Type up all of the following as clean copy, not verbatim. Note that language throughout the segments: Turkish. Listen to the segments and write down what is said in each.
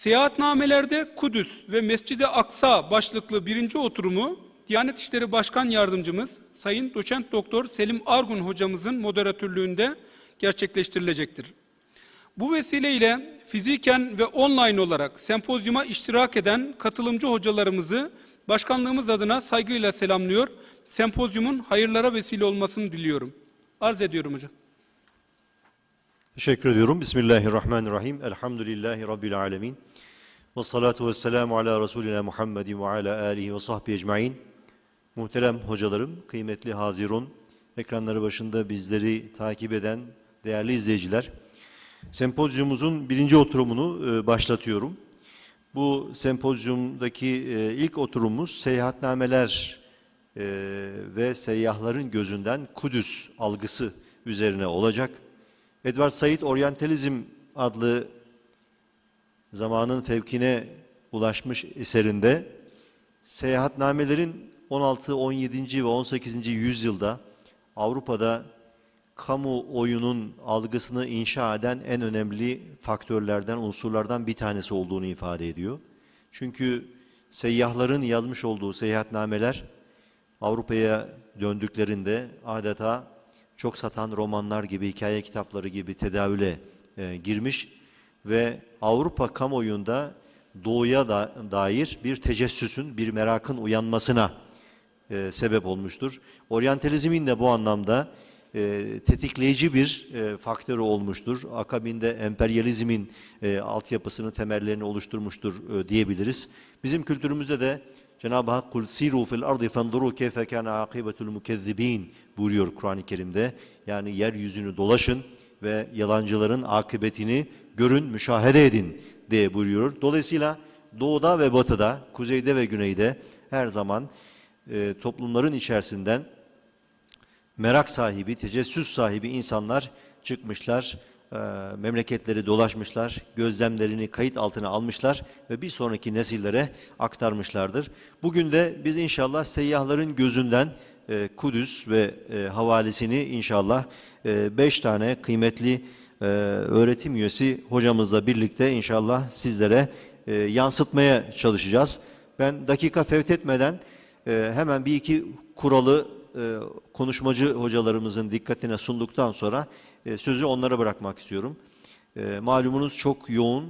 Seyahatnamelerde Kudüs ve Mescid-i Aksa başlıklı birinci oturumu Diyanet İşleri Başkan Yardımcımız Sayın Doçent Doktor Selim Argun hocamızın moderatörlüğünde gerçekleştirilecektir. Bu vesileyle fiziken ve online olarak sempozyuma iştirak eden katılımcı hocalarımızı başkanlığımız adına saygıyla selamlıyor. Sempozyumun hayırlara vesile olmasını diliyorum. Arz ediyorum hocam. Teşekkür ediyorum. Bismillahirrahmanirrahim. Elhamdülillahi Rabbil alemin. Ve salatu ve selamu ala Resulina Muhammedin ve ala alihi ve sahbihi ecmain. Muhterem hocalarım, kıymetli hazirun, ekranları başında bizleri takip eden değerli izleyiciler, sempozyumumuzun birinci oturumunu başlatıyorum. Bu sempozyumdaki ilk oturumumuz seyahatnameler ve seyyahların gözünden Kudüs algısı üzerine olacak. Edward Said Orientalizm adlı zamanın fevkine ulaşmış eserinde seyahatnamelerin 16, 17. ve 18. yüzyılda Avrupa'da kamuoyunun algısını inşa eden en önemli faktörlerden, unsurlardan bir tanesi olduğunu ifade ediyor. Çünkü seyyahların yazmış olduğu seyahatnameler Avrupa'ya döndüklerinde adeta çok satan romanlar gibi, hikaye kitapları gibi tedavüle girmiş ve Avrupa kamuoyunda doğuya dair bir tecessüsün, bir merakın uyanmasına sebep olmuştur. Oryantalizmin de bu anlamda tetikleyici bir faktörü olmuştur. Akabinde emperyalizmin altyapısını, temellerini oluşturmuştur diyebiliriz. Bizim kültürümüzde de Cenab-ı Hak kul siru fil ardı fenduru keyfe kana akibetul mukezzibin buyuruyor Kur'an-ı Kerim'de. Yani yeryüzünü dolaşın ve yalancıların akıbetini görün, müşahede edin diye buyuruyor. Dolayısıyla doğuda ve batıda, kuzeyde ve güneyde her zaman toplumların içerisinden merak sahibi, tecessüs sahibi insanlar çıkmışlar, memleketleri dolaşmışlar, gözlemlerini kayıt altına almışlar ve bir sonraki nesillere aktarmışlardır. Bugün de biz inşallah seyyahların gözünden Kudüs ve havalesini inşallah 5 tane kıymetli öğretim üyesi hocamızla birlikte inşallah sizlere yansıtmaya çalışacağız. Ben dakika fevt etmeden hemen bir iki kuralı konuşmacı hocalarımızın dikkatine sunduktan sonra sözü onlara bırakmak istiyorum. Malumunuz çok yoğun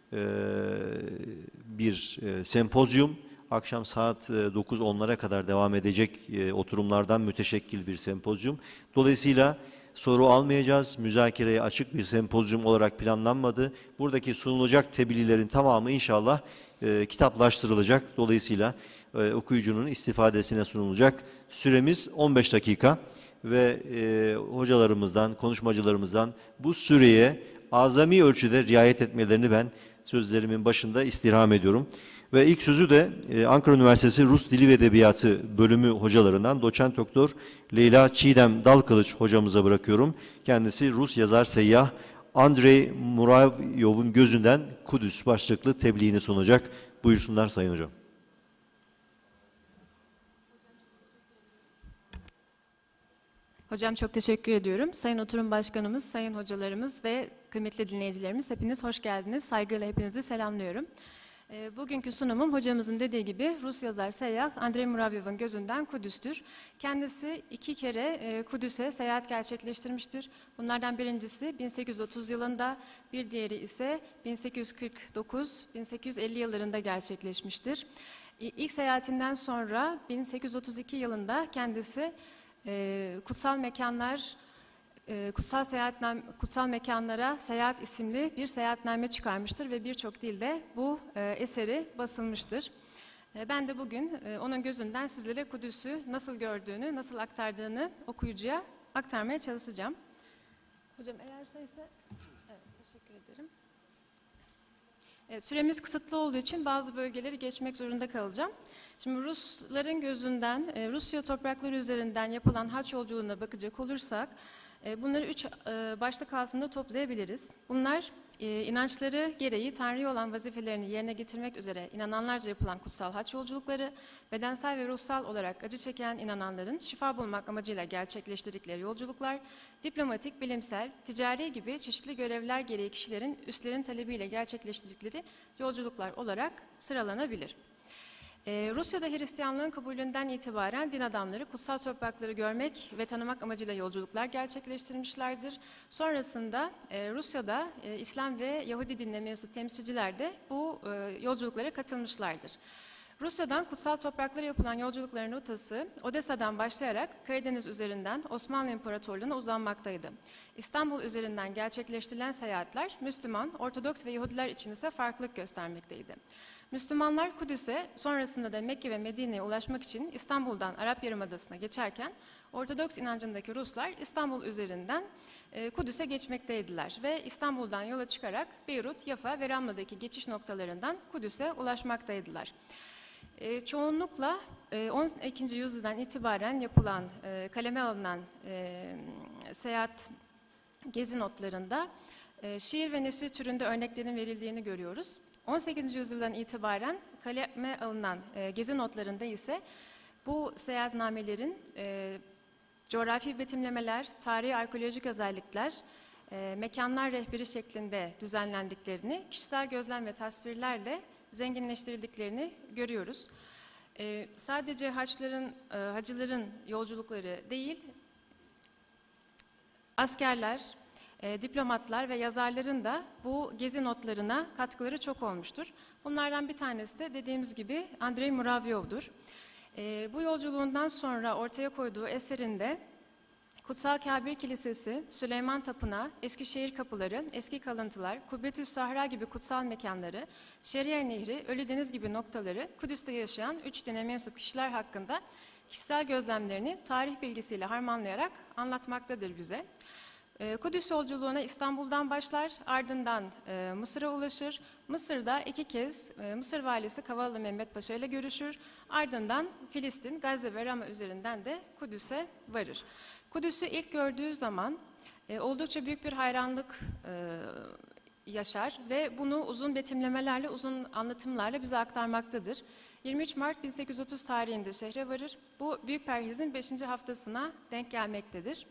bir sempozyum. Akşam saat 9-10'lara kadar devam edecek oturumlardan müteşekkil bir sempozyum. Dolayısıyla soru almayacağız. Müzakereye açık bir sempozyum olarak planlanmadı. Buradaki sunulacak tebliğlerin tamamı inşallah kitaplaştırılacak. Dolayısıyla okuyucunun istifadesine sunulacak. Süremiz 15 dakika ve hocalarımızdan, konuşmacılarımızdan bu süreye azami ölçüde riayet etmelerini ben sözlerimin başında istirham ediyorum. Ve ilk sözü de Ankara Üniversitesi Rus Dili ve Edebiyatı bölümü hocalarından Doçent Doktor Leyla Çiğdem Dalkılıç hocamıza bırakıyorum. Kendisi Rus yazar seyyah Andrei Muravyov'un gözünden Kudüs başlıklı tebliğini sunacak. Buyursunlar Sayın Hocam. Hocam çok teşekkür ediyorum. Sayın Oturum Başkanımız, sayın hocalarımız ve kıymetli dinleyicilerimiz hepiniz hoş geldiniz. Saygıyla hepinizi selamlıyorum. Bugünkü sunumum hocamızın dediği gibi Rus yazar seyyah Andrei Muravyov'un gözünden Kudüs'tür. Kendisi 2 kere Kudüs'e seyahat gerçekleştirmiştir. Bunlardan birincisi 1830 yılında, bir diğeri ise 1849-1850 yıllarında gerçekleşmiştir. İlk seyahatinden sonra 1832 yılında kendisi Kutsal Mekanlara Seyahat isimli bir seyahatname çıkarmıştır ve birçok dilde bu eseri basılmıştır. Ben de bugün onun gözünden sizlere Kudüs'ü nasıl gördüğünü, nasıl aktardığını okuyucuya aktarmaya çalışacağım. Hocam eğer şeyse, evet teşekkür ederim. Süremiz kısıtlı olduğu için bazı bölgeleri geçmek zorunda kalacağım. Şimdi Rusların gözünden, Rusya toprakları üzerinden yapılan haç yolculuğuna bakacak olursak, bunları 3 başlık altında toplayabiliriz. Bunlar inançları gereği Tanrı'ya olan vazifelerini yerine getirmek üzere inananlarca yapılan kutsal haç yolculukları, bedensel ve ruhsal olarak acı çeken inananların şifa bulmak amacıyla gerçekleştirdikleri yolculuklar, diplomatik, bilimsel, ticari gibi çeşitli görevler gereği kişilerin üstlerin talebiyle gerçekleştirdikleri yolculuklar olarak sıralanabilir. Rusya'da Hristiyanlığın kabulünden itibaren din adamları kutsal toprakları görmek ve tanımak amacıyla yolculuklar gerçekleştirmişlerdir. Sonrasında Rusya'da İslam ve Yahudi dinine mensup temsilciler de bu yolculuklara katılmışlardır. Rusya'dan kutsal topraklara yapılan yolculukların rotası Odessa'dan başlayarak Karadeniz üzerinden Osmanlı İmparatorluğu'na uzanmaktaydı. İstanbul üzerinden gerçekleştirilen seyahatler Müslüman, Ortodoks ve Yahudiler için ise farklılık göstermekteydi. Müslümanlar Kudüs'e, sonrasında da Mekke ve Medine'ye ulaşmak için İstanbul'dan Arap Yarımadası'na geçerken Ortodoks inancındaki Ruslar İstanbul üzerinden Kudüs'e geçmekteydiler ve İstanbul'dan yola çıkarak Beyrut, Yafa ve Ramla'daki geçiş noktalarından Kudüs'e ulaşmaktaydılar. Çoğunlukla 12. yüzyıldan itibaren yapılan, kaleme alınan seyahat gezi notlarında şiir ve nesir türünde örneklerin verildiğini görüyoruz. 18. yüzyıldan itibaren kaleme alınan gezi notlarında ise bu seyahatnamelerin coğrafi betimlemeler, tarihi arkeolojik özellikler, mekanlar rehberi şeklinde düzenlendiklerini, kişisel gözlem ve tasvirlerle zenginleştirildiklerini görüyoruz. Sadece hacıların yolculukları değil, askerler, diplomatlar ve yazarların da bu gezi notlarına katkıları çok olmuştur. Bunlardan bir tanesi de dediğimiz gibi Andrei Muravyov'dur. Bu yolculuğundan sonra ortaya koyduğu eserinde Kutsal Kabir Kilisesi, Süleyman Tapınağı, Eskişehir Kapıları, eski kalıntılar, Kubbetüs Sahra gibi kutsal mekanları, Şeria Nehri, Ölü Deniz gibi noktaları Kudüs'te yaşayan 3 dine mensup kişiler hakkında kişisel gözlemlerini tarih bilgisiyle harmanlayarak anlatmaktadır bize. Kudüs yolculuğuna İstanbul'dan başlar, ardından Mısır'a ulaşır. Mısır'da 2 kez Mısır valisi Kavalı Mehmet Paşa ile görüşür. Ardından Filistin, Gazze ve Rama üzerinden de Kudüs'e varır. Kudüs'ü ilk gördüğü zaman oldukça büyük bir hayranlık yaşar ve bunu uzun betimlemelerle, uzun anlatımlarla bize aktarmaktadır. 23 Mart 1830 tarihinde şehre varır. Bu Büyük Perhiz'in 5. haftasına denk gelmektedir.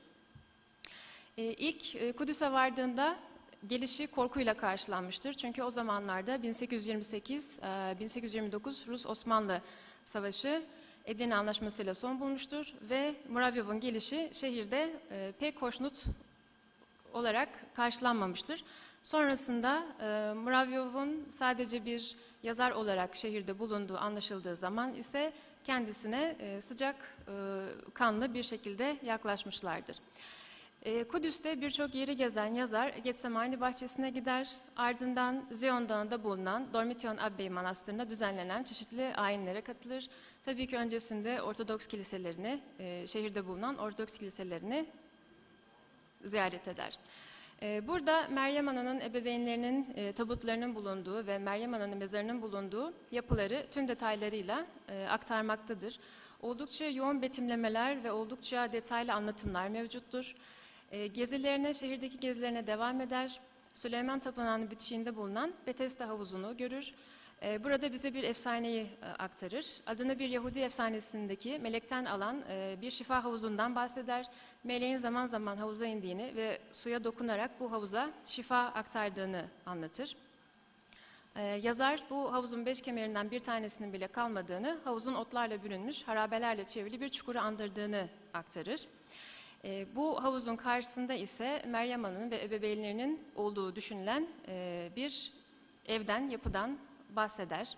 İlk Kudüs'e vardığında gelişi korkuyla karşılanmıştır. Çünkü o zamanlarda 1828-1829 Rus-Osmanlı Savaşı Edirne Anlaşması'yla son bulmuştur ve Muravyov'un gelişi şehirde pek hoşnut olarak karşılanmamıştır. Sonrasında Muravyov'un sadece bir yazar olarak şehirde bulunduğu anlaşıldığı zaman ise kendisine sıcak kanlı bir şekilde yaklaşmışlardır. Kudüs'te birçok yeri gezen yazar Getsemani bahçesine gider, ardından Zion Dağı'nda bulunan Dormition Abbey Manastırı'nda düzenlenen çeşitli ayinlere katılır. Tabii ki öncesinde Ortodoks kiliselerini, şehirde bulunan Ortodoks kiliselerini ziyaret eder. Burada Meryem Ana'nın ebeveynlerinin tabutlarının bulunduğu ve Meryem Ana'nın mezarının bulunduğu yapıları tüm detaylarıyla aktarmaktadır. Oldukça yoğun betimlemeler ve oldukça detaylı anlatımlar mevcuttur. Şehirdeki gezilerine devam eder. Süleyman Tapınağı'nın bitişiğinde bulunan Betesda havuzunu görür. Burada bize bir efsaneyi aktarır. Adını bir Yahudi efsanesindeki melekten alan bir şifa havuzundan bahseder. Meleğin zaman zaman havuza indiğini ve suya dokunarak bu havuza şifa aktardığını anlatır. Yazar bu havuzun 5 kemerinden bir tanesinin bile kalmadığını, havuzun otlarla bürünmüş, harabelerle çevrili bir çukuru andırdığını aktarır. Bu havuzun karşısında ise Meryem Ana'nın ve ebeveynlerinin olduğu düşünülen bir evden, yapıdan bahseder.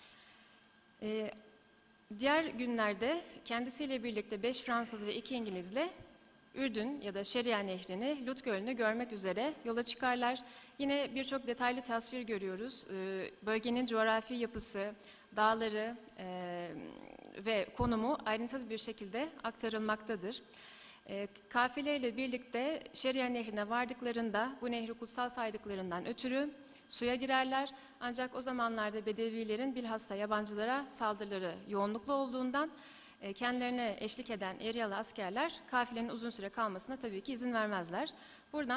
Diğer günlerde kendisiyle birlikte 5 Fransız ve 2 İngilizle Ürdün ya da Şeria Nehri'ni, Lut Gölü'nü görmek üzere yola çıkarlar. Yine birçok detaylı tasvir görüyoruz. Bölgenin coğrafi yapısı, dağları ve konumu ayrıntılı bir şekilde aktarılmaktadır. Kafileyle birlikte Şeria Nehri'ne vardıklarında bu nehri kutsal saydıklarından ötürü suya girerler. Ancak o zamanlarda Bedevilerin bilhassa yabancılara saldırıları yoğunluklu olduğundan kendilerine eşlik eden Eryalı askerler kafilenin uzun süre kalmasına tabii ki izin vermezler. Buradan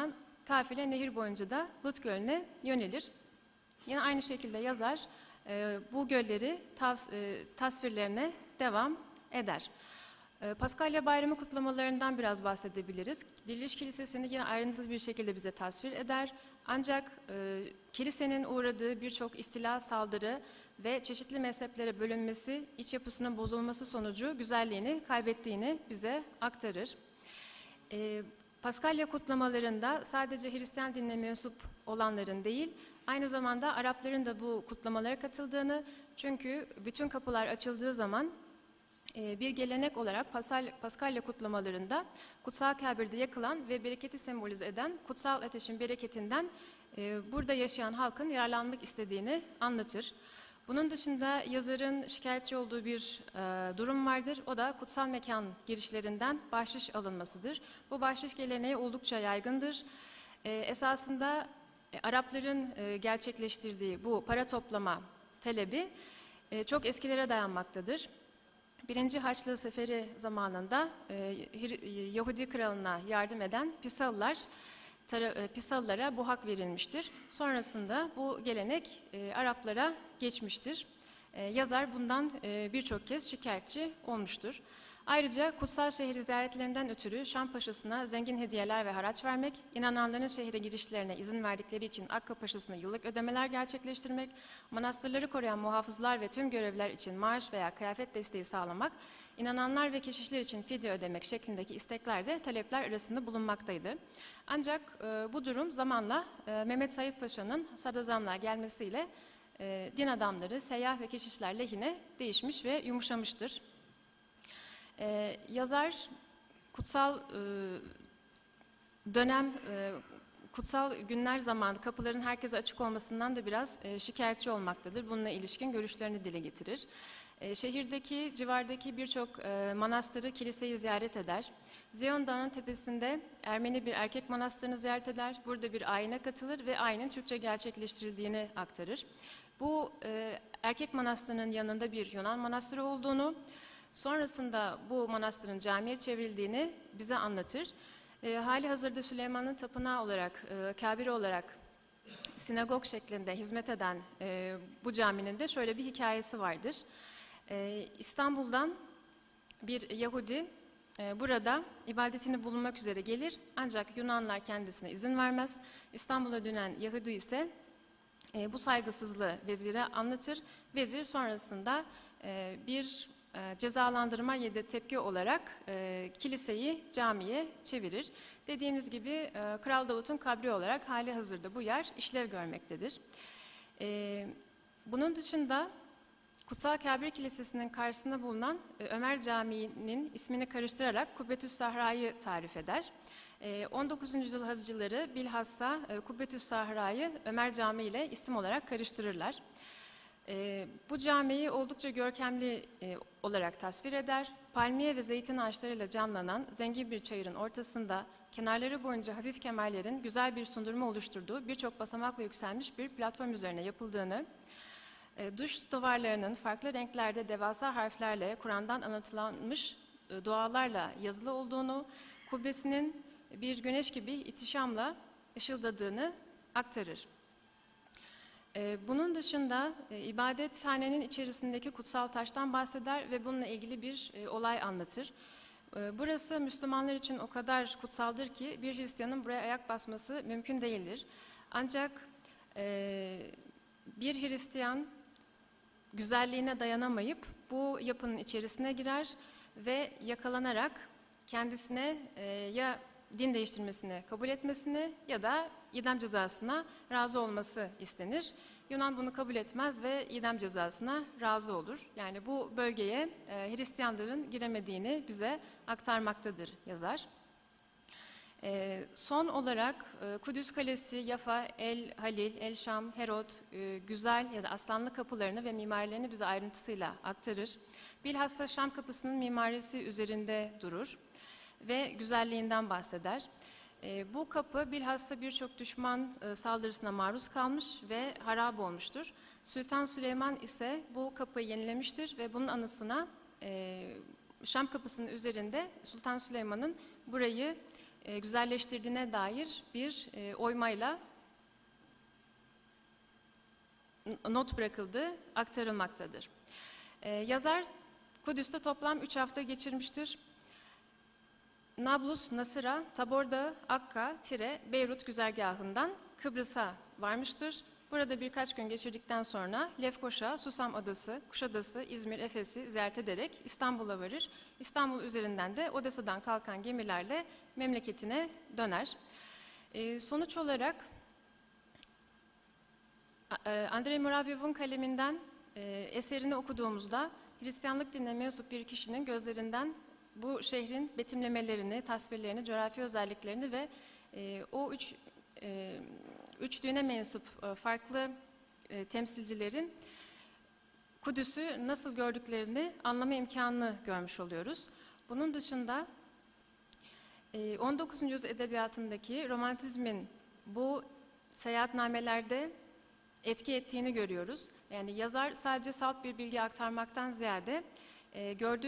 kafile nehir boyunca da Lut Gölü'ne yönelir. Yine aynı şekilde yazar bu gölleri tasvirlerine devam eder. Paskalya Bayramı kutlamalarından biraz bahsedebiliriz. Diriliş Kilisesi'ni yine ayrıntılı bir şekilde bize tasvir eder. Ancak kilisenin uğradığı birçok istila, saldırı ve çeşitli mezheplere bölünmesi, iç yapısının bozulması sonucu güzelliğini kaybettiğini bize aktarır. Paskalya kutlamalarında sadece Hristiyan dinine mensup olanların değil, aynı zamanda Arapların da bu kutlamalara katıldığını, çünkü bütün kapılar açıldığı zaman bir gelenek olarak Paskalya kutlamalarında kutsal kabirde yakılan ve bereketi sembolize eden kutsal ateşin bereketinden burada yaşayan halkın yararlanmak istediğini anlatır. Bunun dışında yazarın şikayetçi olduğu bir durum vardır. O da kutsal mekan girişlerinden bahşiş alınmasıdır. Bu bahşiş geleneği oldukça yaygındır. Esasında Arapların gerçekleştirdiği bu para toplama talebi çok eskilere dayanmaktadır. Birinci Haçlı Seferi zamanında Yahudi kralına yardım eden Pisalılara bu hak verilmiştir. Sonrasında bu gelenek Araplara geçmiştir. Yazar bundan birçok kez şikayetçi olmuştur. Ayrıca kutsal şehri ziyaretlerinden ötürü Şam Paşası'na zengin hediyeler ve haraç vermek, inananların şehre girişlerine izin verdikleri için Akka Paşası'na yıllık ödemeler gerçekleştirmek, manastırları koruyan muhafızlar ve tüm görevliler için maaş veya kıyafet desteği sağlamak, inananlar ve keşişler için fidye ödemek şeklindeki istekler de talepler arasında bulunmaktaydı. Ancak bu durum zamanla Mehmet Said Paşa'nın sadrazamlığa gelmesiyle din adamları, seyyah ve keşişler lehine değişmiş ve yumuşamıştır. Yazar kutsal kutsal günler zamanı kapıların herkese açık olmasından da biraz şikayetçi olmaktadır. Bununla ilişkin görüşlerini dile getirir. Şehirdeki, civardaki birçok manastırı, kiliseyi ziyaret eder. Ziyon Dağı'nın tepesinde Ermeni bir erkek manastırını ziyaret eder. Burada bir ayine katılır ve ayinin Türkçe gerçekleştirildiğini aktarır. Bu erkek manastırının yanında bir Yunan manastırı olduğunu, sonrasında bu manastırın camiye çevrildiğini bize anlatır. Hali hazırda Süleyman'ın tapınağı olarak, kabiri olarak sinagog şeklinde hizmet eden bu caminin de şöyle bir hikayesi vardır. İstanbul'dan bir Yahudi burada ibadetini bulunmak üzere gelir, ancak Yunanlar kendisine izin vermez. İstanbul'a dönen Yahudi ise bu saygısızlığı vezire anlatır. Vezir sonrasında bir cezalandırma ya da tepki olarak kiliseyi camiye çevirir. Dediğimiz gibi Kral Davut'un kabri olarak hali hazırda bu yer işlev görmektedir. Bunun dışında Kutsal Kabir Kilisesi'nin karşısında bulunan Ömer Camii'nin ismini karıştırarak Kubbetüs Sahra'yı tarif eder. 19. yüzyıl Hacıları bilhassa Kubbetüs Sahra'yı Ömer Camii ile isim olarak karıştırırlar. Bu camiyi oldukça görkemli olarak tasvir eder. Palmiye ve zeytin ağaçlarıyla canlanan zengin bir çayırın ortasında kenarları boyunca hafif kemerlerin güzel bir sundurma oluşturduğu birçok basamakla yükselmiş bir platform üzerine yapıldığını, duş duvarlarının farklı renklerde devasa harflerle Kur'an'dan anlatılanmış dualarla yazılı olduğunu, kubbesinin bir güneş gibi ihtişamla ışıldadığını aktarır. Bunun dışında ibadethanenin içerisindeki kutsal taştan bahseder ve bununla ilgili bir olay anlatır. Burası Müslümanlar için o kadar kutsaldır ki bir Hristiyanın buraya ayak basması mümkün değildir. Ancak bir Hristiyan güzelliğine dayanamayıp bu yapının içerisine girer ve yakalanarak kendisine ya din değiştirmesini kabul etmesini ya da idam cezasına razı olması istenir. Yunan bunu kabul etmez ve idam cezasına razı olur. Yani bu bölgeye Hristiyanların giremediğini bize aktarmaktadır yazar. Son olarak Kudüs Kalesi, Yafa, El Halil, El Şam, Herod, Güzel ya da Aslanlı kapılarını ve mimarilerini bize ayrıntısıyla aktarır. Bilhassa Şam kapısının mimarisi üzerinde durur ve güzelliğinden bahseder. Bu kapı bilhassa birçok düşman saldırısına maruz kalmış ve harap olmuştur. Sultan Süleyman ise bu kapıyı yenilemiştir ve bunun anısına Şam kapısının üzerinde Sultan Süleyman'ın burayı güzelleştirdiğine dair bir oymayla not bırakıldığı aktarılmaktadır. Yazar Kudüs'te toplam 3 hafta geçirmiştir. Nablus, Nasıra, Tabor Dağı, Akka, Tire, Beyrut güzergahından Kıbrıs'a varmıştır. Burada birkaç gün geçirdikten sonra Lefkoşa, Susam Adası, Kuşadası, İzmir, Efes'i ziyaret ederek İstanbul'a varır. İstanbul üzerinden de Odessa'dan kalkan gemilerle memleketine döner. Sonuç olarak Andrei Muravyov'un kaleminden eserini okuduğumuzda Hristiyanlık dinine mensup bir kişinin gözlerinden bu şehrin betimlemelerini, tasvirlerini, coğrafi özelliklerini ve o üçlüğüne mensup farklı temsilcilerin Kudüs'ü nasıl gördüklerini anlama imkanını görmüş oluyoruz. Bunun dışında 19. yüzyıl edebiyatındaki romantizmin bu seyahatnamelerde etki ettiğini görüyoruz. Yani yazar sadece salt bir bilgi aktarmaktan ziyade gördüğü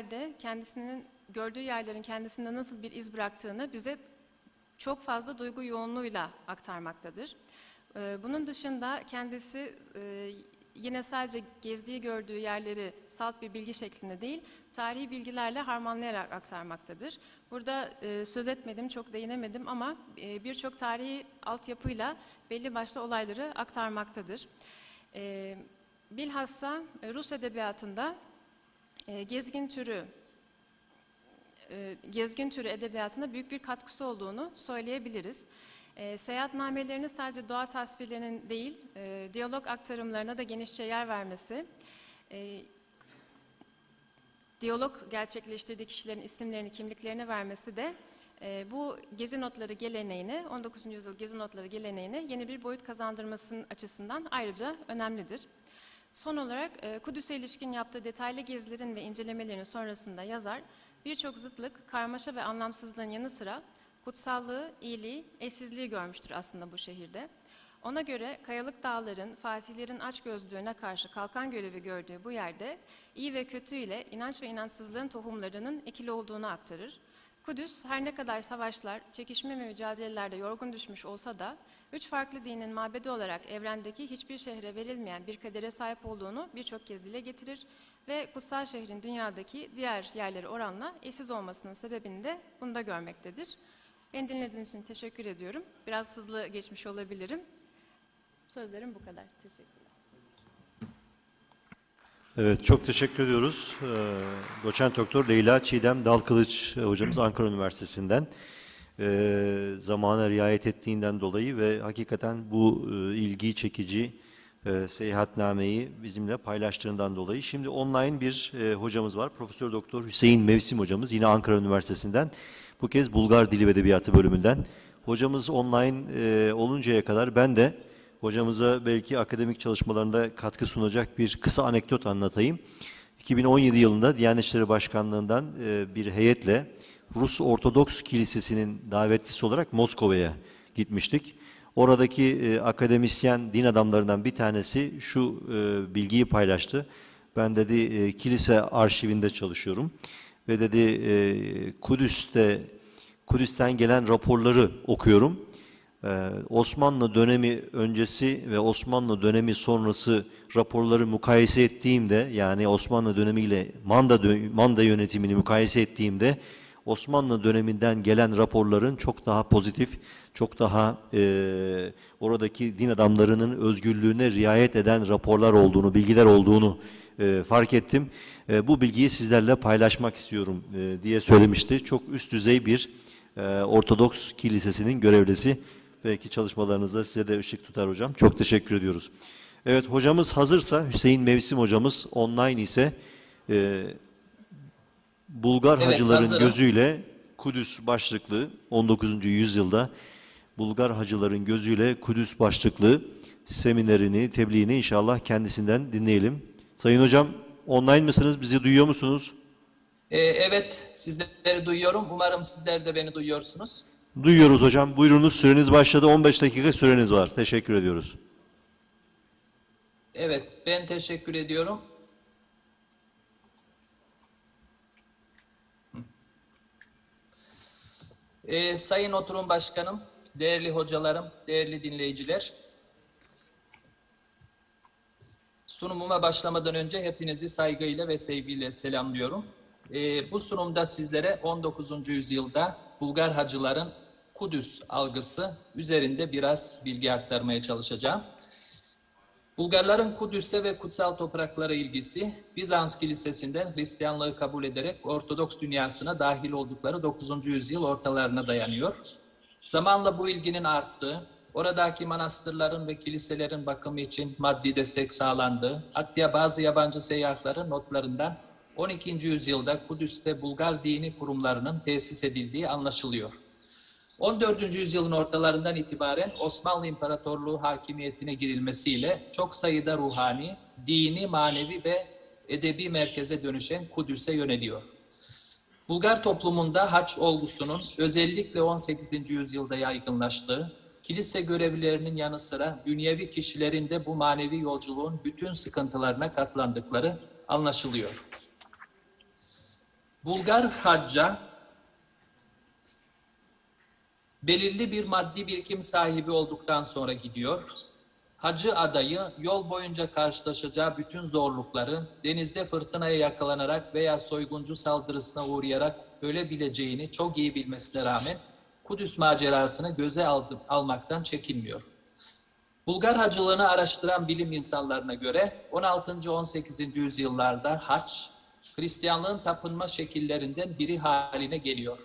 yerlerin kendisinde nasıl bir iz bıraktığını bize çok fazla duygu yoğunluğuyla aktarmaktadır. Bunun dışında kendisi yine sadece gezdiği, gördüğü yerleri salt bir bilgi şeklinde değil, tarihi bilgilerle harmanlayarak aktarmaktadır. Burada söz etmedim, çok değinemedim ama birçok tarihi altyapıyla belli başlı olayları aktarmaktadır. Bilhassa Rus edebiyatında gezgin türü edebiyatına büyük bir katkısı olduğunu söyleyebiliriz. Seyahatnamelerinin sadece doğa tasvirlerinin değil, diyalog aktarımlarına da genişçe yer vermesi, diyalog gerçekleştirdiği kişilerin isimlerini, kimliklerini vermesi de bu gezi notları geleneğine, 19. yüzyıl gezi notları geleneğine yeni bir boyut kazandırmasının açısından ayrıca önemlidir. Son olarak Kudüs'e ilişkin yaptığı detaylı gezilerin ve incelemelerin sonrasında yazar birçok zıtlık, karmaşa ve anlamsızlığın yanı sıra kutsallığı, iyiliği, eşsizliği görmüştür aslında bu şehirde. Ona göre kayalık dağların, fatihlerin açgözlülüğüne karşı kalkan görevi gördüğü bu yerde iyi ve kötü ile inanç ve inançsızlığın tohumlarının ekili olduğunu aktarır. Kudüs her ne kadar savaşlar, çekişme ve mücadelelerde yorgun düşmüş olsa da üç farklı dinin mabedi olarak evrendeki hiçbir şehre verilmeyen bir kadere sahip olduğunu birçok kez dile getirir ve kutsal şehrin dünyadaki diğer yerlere oranla eşsiz olmasının sebebini de bunda görmektedir. Beni dinlediğiniz için teşekkür ediyorum. Biraz hızlı geçmiş olabilirim. Sözlerim bu kadar. Teşekkürler. Evet, çok teşekkür ediyoruz. Doçent Doktor Leyla Çiğdem Dalkılıç hocamız Ankara Üniversitesi'nden zamana riayet ettiğinden dolayı ve hakikaten bu ilgi çekici seyahatnameyi bizimle paylaştığından dolayı. Şimdi online bir hocamız var. Profesör Doktor Hüseyin Mevsim hocamız yine Ankara Üniversitesi'nden. Bu kez Bulgar Dili ve Edebiyatı bölümünden. Hocamız online oluncaya kadar ben de hocamıza belki akademik çalışmalarında katkı sunacak bir kısa anekdot anlatayım. 2017 yılında Diyanet İşleri Başkanlığı'ndan bir heyetle Rus Ortodoks Kilisesi'nin davetlisi olarak Moskova'ya gitmiştik. Oradaki akademisyen din adamlarından bir tanesi şu bilgiyi paylaştı. Ben dedi kilise arşivinde çalışıyorum ve dedi Kudüs'ten gelen raporları okuyorum. Osmanlı dönemi öncesi ve Osmanlı dönemi sonrası raporları mukayese ettiğimde, yani Osmanlı dönemiyle Manda yönetimini mukayese ettiğimde Osmanlı döneminden gelen raporların çok daha pozitif, çok daha oradaki din adamlarının özgürlüğüne riayet eden raporlar olduğunu, bilgiler olduğunu fark ettim. Bu bilgiyi sizlerle paylaşmak istiyorum diye söylemişti. Çok üst düzey bir Ortodoks Kilisesi'nin görevlisi. Belki çalışmalarınızda size de ışık tutar hocam. Çok teşekkür ediyoruz. Evet, hocamız hazırsa, Hüseyin Mevsim hocamız online ise Bulgar hacıların hazırım. gözüyle Kudüs başlıklı 19. yüzyılda Bulgar hacıların gözüyle Kudüs başlıklı seminerini, tebliğini inşallah kendisinden dinleyelim. Sayın hocam, online mısınız? Bizi duyuyor musunuz? Evet, sizleri duyuyorum. Umarım sizler de beni duyuyorsunuz. Duyuyoruz hocam. Buyurunuz, süreniz başladı. 15 dakika süreniz var. Teşekkür ediyoruz. Evet, ben teşekkür ediyorum. Sayın Oturum Başkanım, değerli hocalarım, değerli dinleyiciler. Sunumuma başlamadan önce hepinizi saygıyla ve sevgiyle selamlıyorum. Bu sunumda sizlere 19. yüzyılda Bulgar hacıların Kudüs algısı üzerinde biraz bilgi aktarmaya çalışacağım. Bulgarların Kudüs'e ve kutsal topraklara ilgisi Bizans kilisesinden Hristiyanlığı kabul ederek Ortodoks dünyasına dahil oldukları 9. yüzyıl ortalarına dayanıyor. Zamanla bu ilginin arttığı, oradaki manastırların ve kiliselerin bakımı için maddi destek sağlandığı, hatta bazı yabancı seyyahların notlarından 12. yüzyılda Kudüs'te Bulgar dini kurumlarının tesis edildiği anlaşılıyor. 14. yüzyılın ortalarından itibaren Osmanlı İmparatorluğu hakimiyetine girilmesiyle çok sayıda ruhani, dini, manevi ve edebi merkeze dönüşen Kudüs'e yöneliyor. Bulgar toplumunda haç olgusunun özellikle 18. yüzyılda yaygınlaştığı, kilise görevlilerinin yanı sıra dünyevi kişilerin de bu manevi yolculuğun bütün sıkıntılarına katlandıkları anlaşılıyor. Bulgar hacca belirli bir maddi birikim sahibi olduktan sonra gidiyor. Hacı adayı yol boyunca karşılaşacağı bütün zorlukları, denizde fırtınaya yakalanarak veya soyguncu saldırısına uğrayarak ölebileceğini çok iyi bilmesine rağmen Kudüs macerasını göze almaktan çekinmiyor. Bulgar hacılığını araştıran bilim insanlarına göre 16. 18. yüzyıllarda hac, Hristiyanlığın tapınma şekillerinden biri haline geliyor.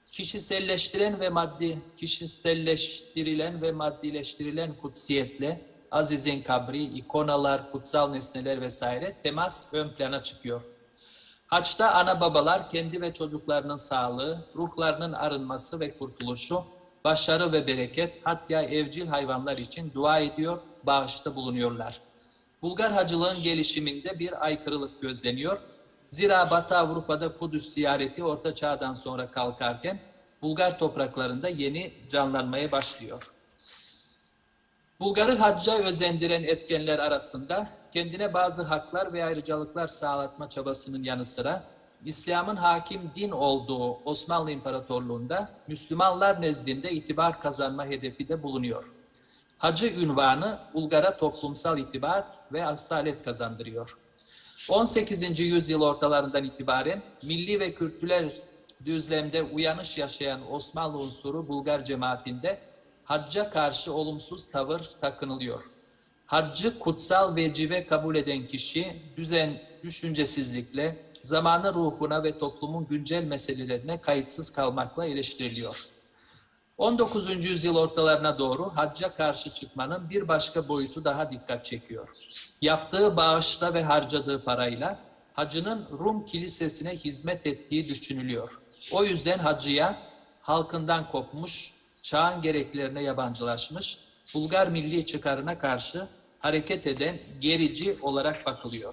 Kişiselleştirilen ve maddileştirilen kutsiyetle azizin kabri, ikonalar, kutsal nesneler vesaire temas ön plana çıkıyor. Haçta ana babalar kendi ve çocuklarının sağlığı, ruhlarının arınması ve kurtuluşu, başarı ve bereket, hatta evcil hayvanlar için dua ediyor, bağışta bulunuyorlar. Bulgar hacılığın gelişiminde bir aykırılık gözleniyor. Zira Batı Avrupa'da Kudüs ziyareti Orta Çağ'dan sonra kalkarken Bulgar topraklarında yeni canlanmaya başlıyor. Bulgarı hacca özendiren etkenler arasında kendine bazı haklar ve ayrıcalıklar sağlatma çabasının yanı sıra İslam'ın hakim din olduğu Osmanlı İmparatorluğu'nda Müslümanlar nezdinde itibar kazanma hedefi de bulunuyor. Hacı ünvanı Bulgar'a toplumsal itibar ve asalet kazandırıyor. 18. yüzyıl ortalarından itibaren milli ve kültürel düzlemde uyanış yaşayan Osmanlı unsuru Bulgar cemaatinde hacca karşı olumsuz tavır takınılıyor. Haccı kutsal vecibe kabul eden kişi düşüncesizlikle, zamanın ruhuna ve toplumun güncel meselelerine kayıtsız kalmakla eleştiriliyor. 19. yüzyıl ortalarına doğru hacca karşı çıkmanın bir başka boyutu daha dikkat çekiyor. Yaptığı bağışla ve harcadığı parayla hacının Rum kilisesine hizmet ettiği düşünülüyor. O yüzden hacıya halkından kopmuş, çağın gereklerine yabancılaşmış, Bulgar milli çıkarına karşı hareket eden gerici olarak bakılıyor.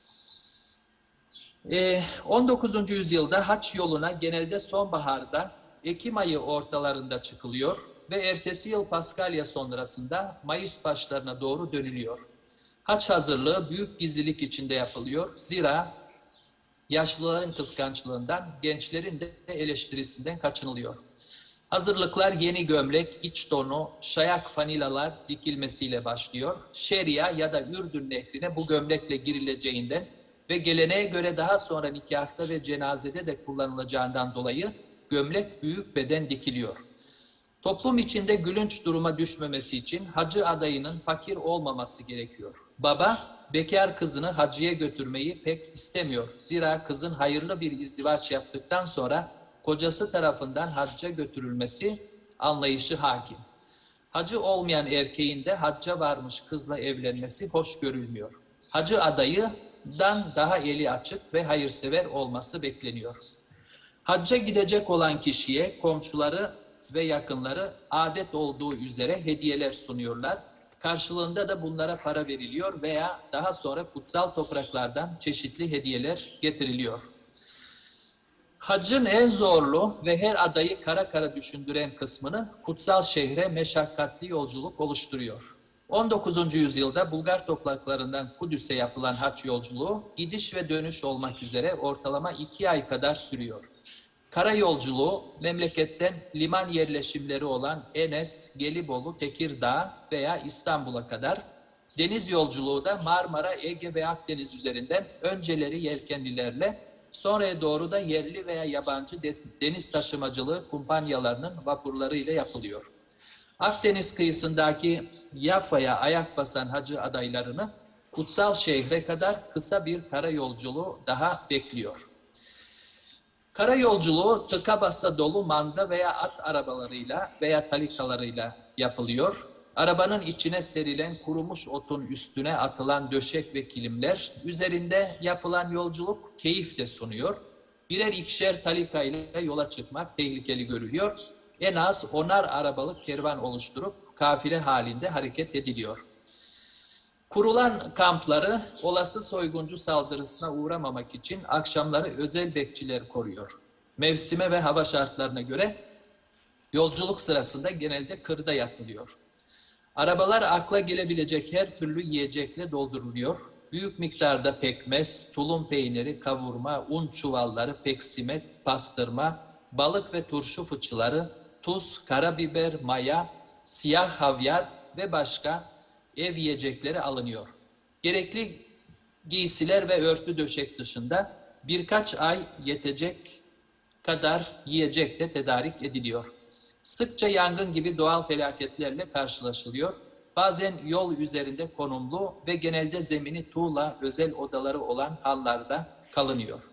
19. yüzyılda haç yoluna genelde sonbaharda Ekim ayı ortalarında çıkılıyor ve ertesi yıl Paskalya sonrasında Mayıs başlarına doğru dönülüyor. Haç hazırlığı büyük gizlilik içinde yapılıyor. Zira yaşlıların kıskançlığından, gençlerin de eleştirisinden kaçınılıyor. Hazırlıklar yeni gömlek, iç donu, şayak fanilalar dikilmesiyle başlıyor. Şeria ya da Ürdün nehrine bu gömlekle girileceğinden ve geleneğe göre daha sonra nikahta ve cenazede de kullanılacağından dolayı gömlek büyük beden dikiliyor. Toplum içinde gülünç duruma düşmemesi için hacı adayının fakir olmaması gerekiyor. Baba, bekar kızını hacıya götürmeyi pek istemiyor. Zira kızın hayırlı bir izdivaç yaptıktan sonra kocası tarafından hacca götürülmesi anlayışı hakim. Hacı olmayan erkeğin de hacca varmış kızla evlenmesi hoş görülmüyor. Hacı adayından daha eli açık ve hayırsever olması bekleniyor. Hacca gidecek olan kişiye komşuları ve yakınları adet olduğu üzere hediyeler sunuyorlar. Karşılığında da bunlara para veriliyor veya daha sonra kutsal topraklardan çeşitli hediyeler getiriliyor. Haccın en zorlu ve her adayı kara kara düşündüren kısmını kutsal şehre meşakkatli yolculuk oluşturuyor. 19. yüzyılda Bulgar topraklarından Kudüs'e yapılan hac yolculuğu gidiş ve dönüş olmak üzere ortalama 2 ay kadar sürüyor. Karayolculuğu memleketten liman yerleşimleri olan Enes, Gelibolu, Tekirdağ veya İstanbul'a kadar, deniz yolculuğu da Marmara, Ege ve Akdeniz üzerinden önceleri yelkenlilerle, sonraya doğru da yerli veya yabancı deniz taşımacılığı kumpanyalarının vapurları ile yapılıyor. Akdeniz kıyısındaki Yaffa'ya ayak basan hacı adaylarını kutsal şehre kadar kısa bir karayolculuğu daha bekliyor. Karayolculuğu tıka basa dolu manda veya at arabalarıyla veya talikalarıyla yapılıyor. Arabanın içine serilen kurumuş otun üstüne atılan döşek ve kilimler üzerinde yapılan yolculuk keyif de sunuyor. Birer ikişer talika ile yola çıkmak tehlikeli görülüyor. En az 10'ar arabalık kervan oluşturup kafile halinde hareket ediliyor. Kurulan kampları olası soyguncu saldırısına uğramamak için akşamları özel bekçiler koruyor. Mevsime ve hava şartlarına göre yolculuk sırasında genelde kırda yatılıyor. Arabalar akla gelebilecek her türlü yiyecekle dolduruluyor. Büyük miktarda pekmez, tulum peyniri, kavurma, un çuvalları, peksimet, pastırma, balık ve turşu fıçıları, tuz, karabiber, maya, siyah havyar ve başka ev yiyecekleri alınıyor. Gerekli giysiler ve örtü döşek dışında birkaç ay yetecek kadar yiyecek de tedarik ediliyor. Sıkça yangın gibi doğal felaketlerle karşılaşılıyor. Bazen yol üzerinde konumlu ve genelde zemini tuğla özel odaları olan hallarda kalınıyor.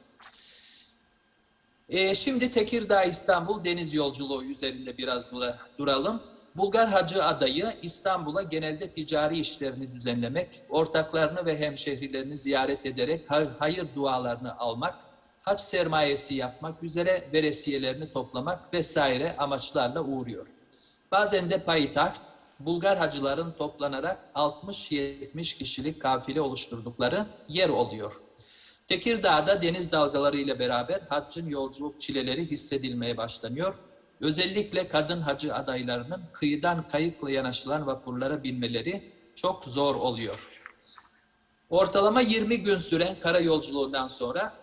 Şimdi Tekirdağ İstanbul deniz yolculuğu üzerinde biraz duralım. Bulgar hacı adayı İstanbul'a genelde ticari işlerini düzenlemek, ortaklarını ve hemşehrilerini ziyaret ederek hayır dualarını almak, hac sermayesi yapmak üzere veresiyelerini toplamak vesaire amaçlarla uğruyor. Bazen de payitaht, Bulgar hacıların toplanarak 60-70 kişilik kafile oluşturdukları yer oluyor. Tekirdağ'da deniz dalgaları ile beraber haccın yolculuk çileleri hissedilmeye başlanıyor. Özellikle kadın hacı adaylarının kıyıdan kayıkla yanaşılan vapurlara binmeleri çok zor oluyor. Ortalama 20 gün süren kara yolculuğundan sonra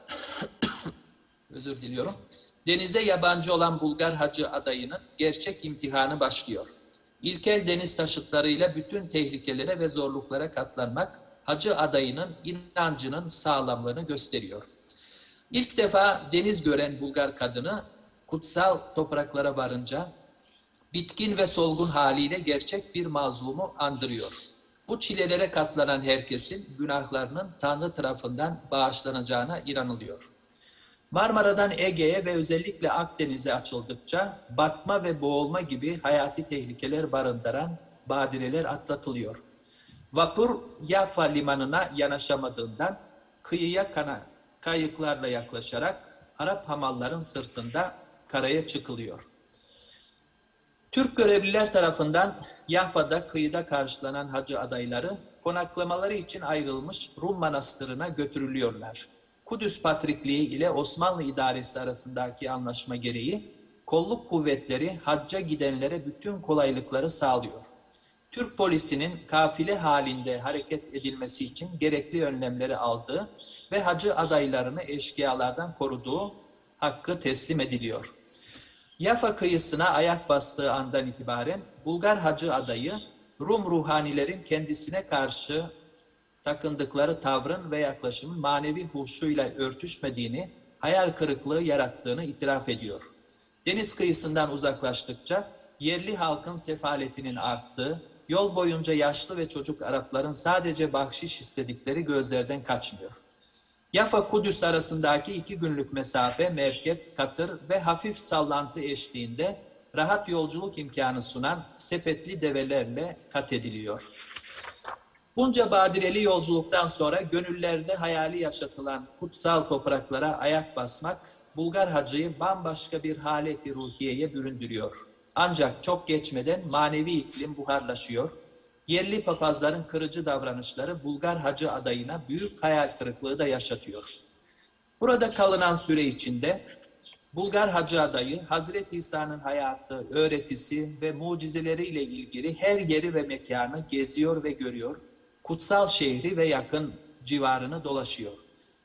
özür diliyorum. Denize yabancı olan Bulgar hacı adayının gerçek imtihanı başlıyor. İlkel deniz taşıtlarıyla bütün tehlikelere ve zorluklara katlanmak hacı adayının inancının sağlamlığını gösteriyor. İlk defa deniz gören Bulgar kadını kutsal topraklara varınca bitkin ve solgun haliyle gerçek bir mazlumu andırıyor. Bu çilelere katlanan herkesin günahlarının Tanrı tarafından bağışlanacağına inanılıyor. Marmara'dan Ege'ye ve özellikle Akdeniz'e açıldıkça batma ve boğulma gibi hayati tehlikeler barındıran badireler atlatılıyor. Vapur Yaffa limanına yanaşamadığından kıyıya kayıklarla yaklaşarak Arap hamalların sırtında karaya çıkılıyor. Türk görevliler tarafından Yaffa'da kıyıda karşılanan hacı adayları konaklamaları için ayrılmış Rum manastırına götürülüyorlar. Kudüs Patrikliği ile Osmanlı idaresi arasındaki anlaşma gereği kolluk kuvvetleri hacca gidenlere bütün kolaylıkları sağlıyor. Türk polisinin kafile halinde hareket edilmesi için gerekli önlemleri aldığı ve hacı adaylarını eşkıyalardan koruduğu hakkı teslim ediliyor. Yaffa kıyısına ayak bastığı andan itibaren Bulgar hacı adayı Rum ruhanilerin kendisine karşı takındıkları tavrın ve yaklaşımın manevi huşuyla örtüşmediğini, hayal kırıklığı yarattığını itiraf ediyor. Deniz kıyısından uzaklaştıkça yerli halkın sefaletinin arttığı, yol boyunca yaşlı ve çocuk Arapların sadece bahşiş istedikleri gözlerden kaçmıyor. Yaffa-Kudüs arasındaki 2 günlük mesafe merkep, katır ve hafif sallantı eşliğinde rahat yolculuk imkanı sunan sepetli develerle kat ediliyor. Bunca badireli yolculuktan sonra gönüllerde hayali yaşatılan kutsal topraklara ayak basmak, Bulgar hacıyı bambaşka bir haleti ruhiyeye büründürüyor. Ancak çok geçmeden manevi iklim buharlaşıyor. Yerli papazların kırıcı davranışları Bulgar hacı adayına büyük hayal kırıklığı da yaşatıyor. Burada kalınan süre içinde Bulgar hacı adayı Hazreti İsa'nın hayatı, öğretisi ve mucizeleriyle ilgili her yeri ve mekanı geziyor ve görüyor. Kutsal şehri ve yakın civarını dolaşıyor.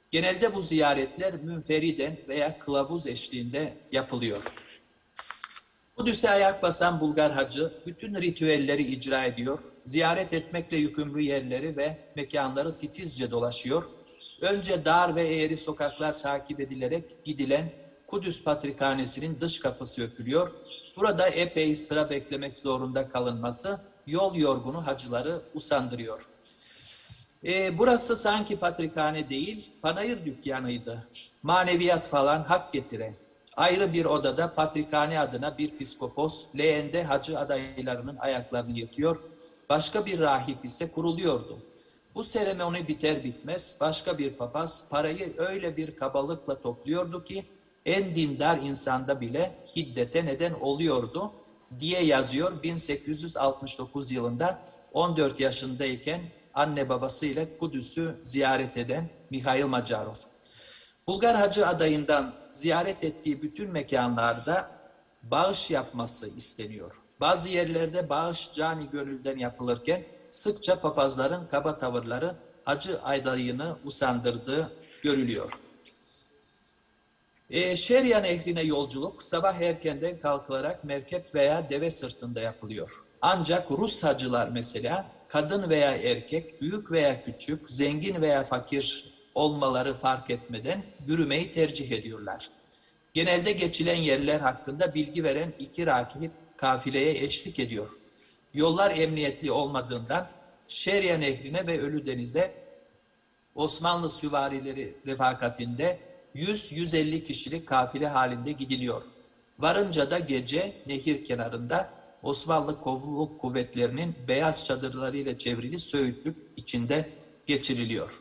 Genelde bu ziyaretler münferiden veya kılavuz eşliğinde yapılıyor. Kudüs'e ayak basan Bulgar hacı bütün ritüelleri icra ediyor, ziyaret etmekle yükümlü yerleri ve mekanları titizce dolaşıyor. Önce dar ve eğri sokaklar takip edilerek gidilen Kudüs Patrikhanesi'nin dış kapısı öpülüyor. Burada epey sıra beklemek zorunda kalınması yol yorgunu hacıları usandırıyor. Burası sanki patrikhane değil, panayır dükkanıydı. Maneviyat falan hak getire. Ayrı bir odada patrikhane adına bir piskopos leğende hacı adaylarının ayaklarını yıkıyor. Başka bir rahip ise kuruluyordu. Bu seremoni biter bitmez başka bir papaz parayı öyle bir kabalıkla topluyordu ki en dindar insanda bile hiddete neden oluyordu diye yazıyor 1869 yılında 14 yaşındayken anne babasıyla Kudüs'ü ziyaret eden Mihail Macarov. Bulgar hacı adayından ziyaret ettiği bütün mekanlarda bağış yapması isteniyor. Bazı yerlerde bağış cani gönülden yapılırken sıkça papazların kaba tavırları hacı adayını usandırdığı görülüyor. Şeria Nehri'ne yolculuk sabah erkenden kalkılarak merkep veya deve sırtında yapılıyor. Ancak Rus hacılar mesela kadın veya erkek, büyük veya küçük, zengin veya fakir olmaları fark etmeden yürümeyi tercih ediyorlar. Genelde geçilen yerler hakkında bilgi veren 2 rakip kafileye eşlik ediyor. Yollar emniyetli olmadığından Şeria Nehri'ne ve Ölüdeniz'e Osmanlı süvarileri refakatinde 100-150 kişilik kafile halinde gidiliyor. Varınca da gece nehir kenarında Osmanlı kolluk kuvvetlerinin beyaz çadırlarıyla çevrili söğütlük içinde geçiriliyor.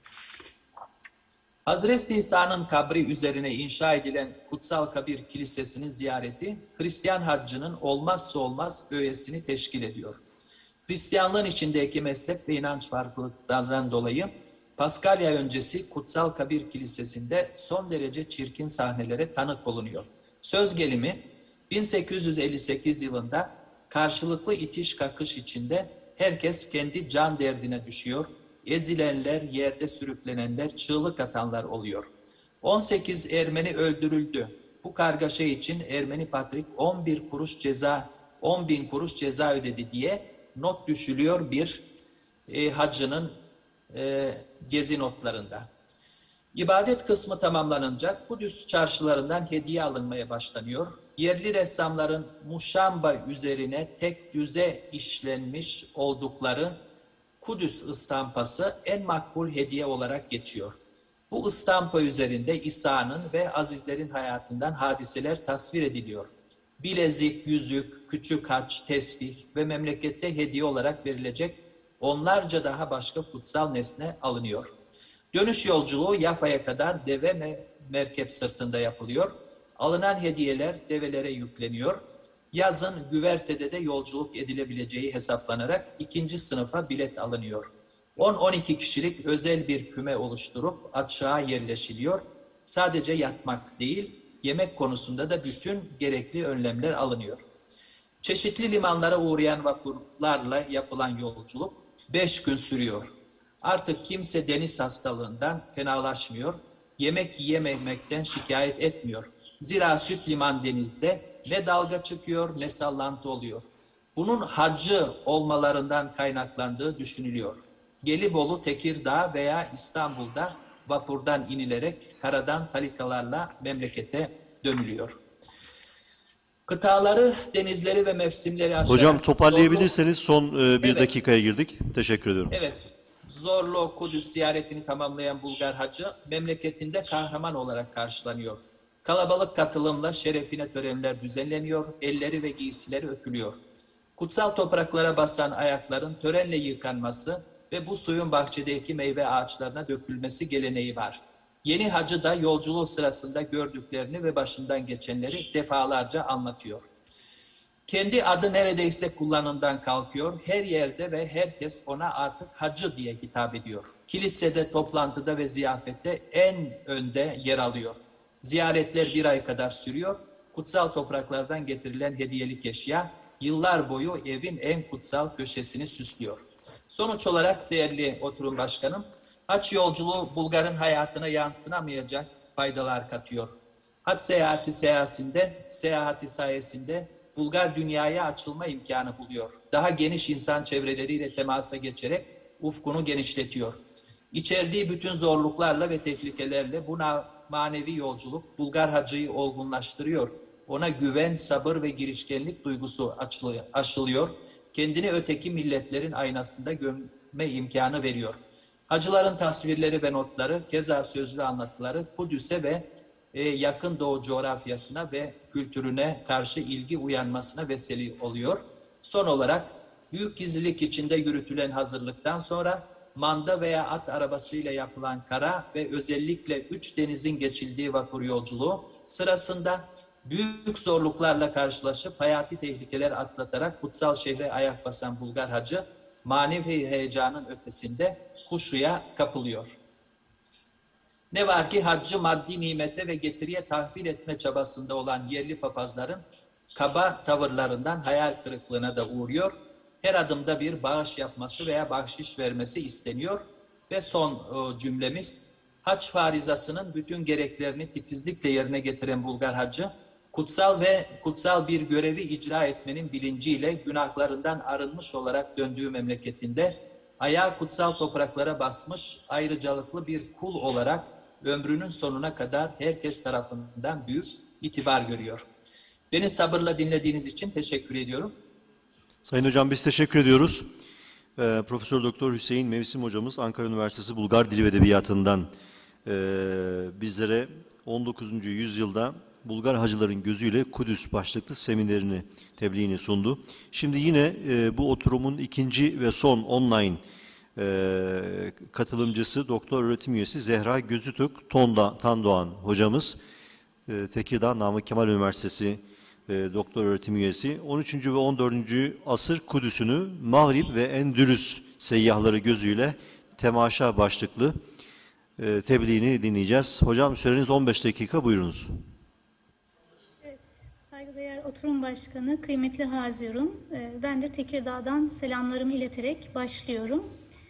Hazreti İsa'nın kabri üzerine inşa edilen Kutsal Kabir Kilisesi'nin ziyareti, Hristiyan haccının olmazsa olmaz öğesini teşkil ediyor. Hristiyanlığın içindeki mezhep ve inanç farklılıklarından dolayı Paskalya öncesi Kutsal Kabir Kilisesi'nde son derece çirkin sahnelere tanık olunuyor. Söz gelimi 1858 yılında karşılıklı itiş kakış içinde herkes kendi can derdine düşüyor, ezilenler, yerde sürüklenenler, çığlık atanlar oluyor. 18 Ermeni öldürüldü. Bu kargaşa için Ermeni Patrik 10 bin kuruş ceza ödedi diye not düşülüyor bir hacının gezi notlarında. İbadet kısmı tamamlanınca Kudüs çarşılarından hediye alınmaya başlanıyor. Yerli ressamların muşamba üzerine tek düze işlenmiş oldukları Kudüs ıstampası en makbul hediye olarak geçiyor. Bu ıstampa üzerinde İsa'nın ve azizlerin hayatından hadiseler tasvir ediliyor. Bilezik, yüzük, küçük haç, tesbih ve memlekette hediye olarak verilecek onlarca daha başka kutsal nesne alınıyor. Dönüş yolculuğu Yafa'ya kadar deve ve merkep sırtında yapılıyor. Alınan hediyeler develere yükleniyor. Yazın güvertede de yolculuk edilebileceği hesaplanarak 2. sınıfa bilet alınıyor. 10-12 kişilik özel bir küme oluşturup açığa yerleşiliyor. Sadece yatmak değil, yemek konusunda da bütün gerekli önlemler alınıyor. Çeşitli limanlara uğrayan vapurlarla yapılan yolculuk 5 gün sürüyor. Artık kimse deniz hastalığından fenalaşmıyor, yemek yiyememekten şikayet etmiyor. Zira Süt Liman denizde ne dalga çıkıyor ne sallantı oluyor. Bunun hacı olmalarından kaynaklandığı düşünülüyor. Gelibolu, Tekirdağ veya İstanbul'da vapurdan inilerek karadan talikalarla memlekete dönülüyor. Kıtaları, denizleri ve mevsimleri aşarak... Hocam toparlayabilirseniz son bir dakikaya girdik. Teşekkür ediyorum. Evet. Zorlu Kudüs ziyaretini tamamlayan Bulgar hacı memleketinde kahraman olarak karşılanıyor. Kalabalık katılımla şerefine törenler düzenleniyor, elleri ve giysileri öpülüyor. Kutsal topraklara basan ayakların törenle yıkanması ve bu suyun bahçedeki meyve ağaçlarına dökülmesi geleneği var. Yeni hacı da yolculuğu sırasında gördüklerini ve başından geçenleri defalarca anlatıyor. Kendi adı neredeyse kullanımdan kalkıyor. Her yerde ve herkes ona artık hacı diye hitap ediyor. Kilisede, toplantıda ve ziyafette en önde yer alıyor. Ziyaretler 1 ay kadar sürüyor. Kutsal topraklardan getirilen hediyelik eşya yıllar boyu evin en kutsal köşesini süslüyor. Sonuç olarak değerli oturum başkanım, Haç yolculuğu Bulgar'ın hayatına yadsınamayacak faydalar katıyor. Haç seyahati sayesinde Bulgar dünyaya açılma imkanı buluyor. Daha geniş insan çevreleriyle temasa geçerek ufkunu genişletiyor. İçerdiği bütün zorluklarla ve tehlikelerle bu manevi yolculuk Bulgar hacıyı olgunlaştırıyor. Ona güven, sabır ve girişkenlik duygusu aşılıyor. Kendini öteki milletlerin aynasında görme imkanı veriyor. Hacıların tasvirleri ve notları, keza sözlü anlatıları Kudüs'e ve yakın Doğu coğrafyasına ve kültürüne karşı ilgi uyanmasına vesile oluyor. Son olarak büyük gizlilik içinde yürütülen hazırlıktan sonra manda veya at arabasıyla yapılan kara ve özellikle 3 denizin geçildiği vapur yolculuğu sırasında büyük zorluklarla karşılaşıp hayati tehlikeler atlatarak kutsal şehre ayak basan Bulgar hacı manevi heyecanın ötesinde huşuya kapılıyor. Ne var ki haccı maddi nimete ve getiriye tahvil etme çabasında olan yerli papazların kaba tavırlarından hayal kırıklığına da uğruyor. Her adımda bir bağış yapması veya bahşiş vermesi isteniyor. Ve son cümlemiz, hac farizasının bütün gereklerini titizlikle yerine getiren Bulgar hacı, kutsal bir görevi icra etmenin bilinciyle günahlarından arınmış olarak döndüğü memleketinde ayağı kutsal topraklara basmış ayrıcalıklı bir kul olarak ömrünün sonuna kadar herkes tarafından büyük itibar görüyor. Beni sabırla dinlediğiniz için teşekkür ediyorum. Sayın Hocam biz teşekkür ediyoruz. Profesör Doktor Hüseyin Mevsim Hocamız Ankara Üniversitesi Bulgar Dili ve Edebiyatı'ndan bizlere 19. yüzyılda Bulgar hacıların gözüyle Kudüs başlıklı seminerini, tebliğini sundu. Şimdi yine bu oturumun ikinci ve son online katılımcısı, doktor öğretim üyesi Zehra Gözütürk Tandoğan hocamız, Tekirdağ Namık Kemal Üniversitesi doktor öğretim üyesi, 13. ve 14. asır Kudüs'ünü Mağrib ve Endülüs seyyahları gözüyle temaşa başlıklı tebliğini dinleyeceğiz. Hocam süreniz 15 dakika, buyurunuz. Evet, saygıdeğer oturum başkanı, kıymetli Hazirun, ben de Tekirdağ'dan selamlarımı ileterek başlıyorum.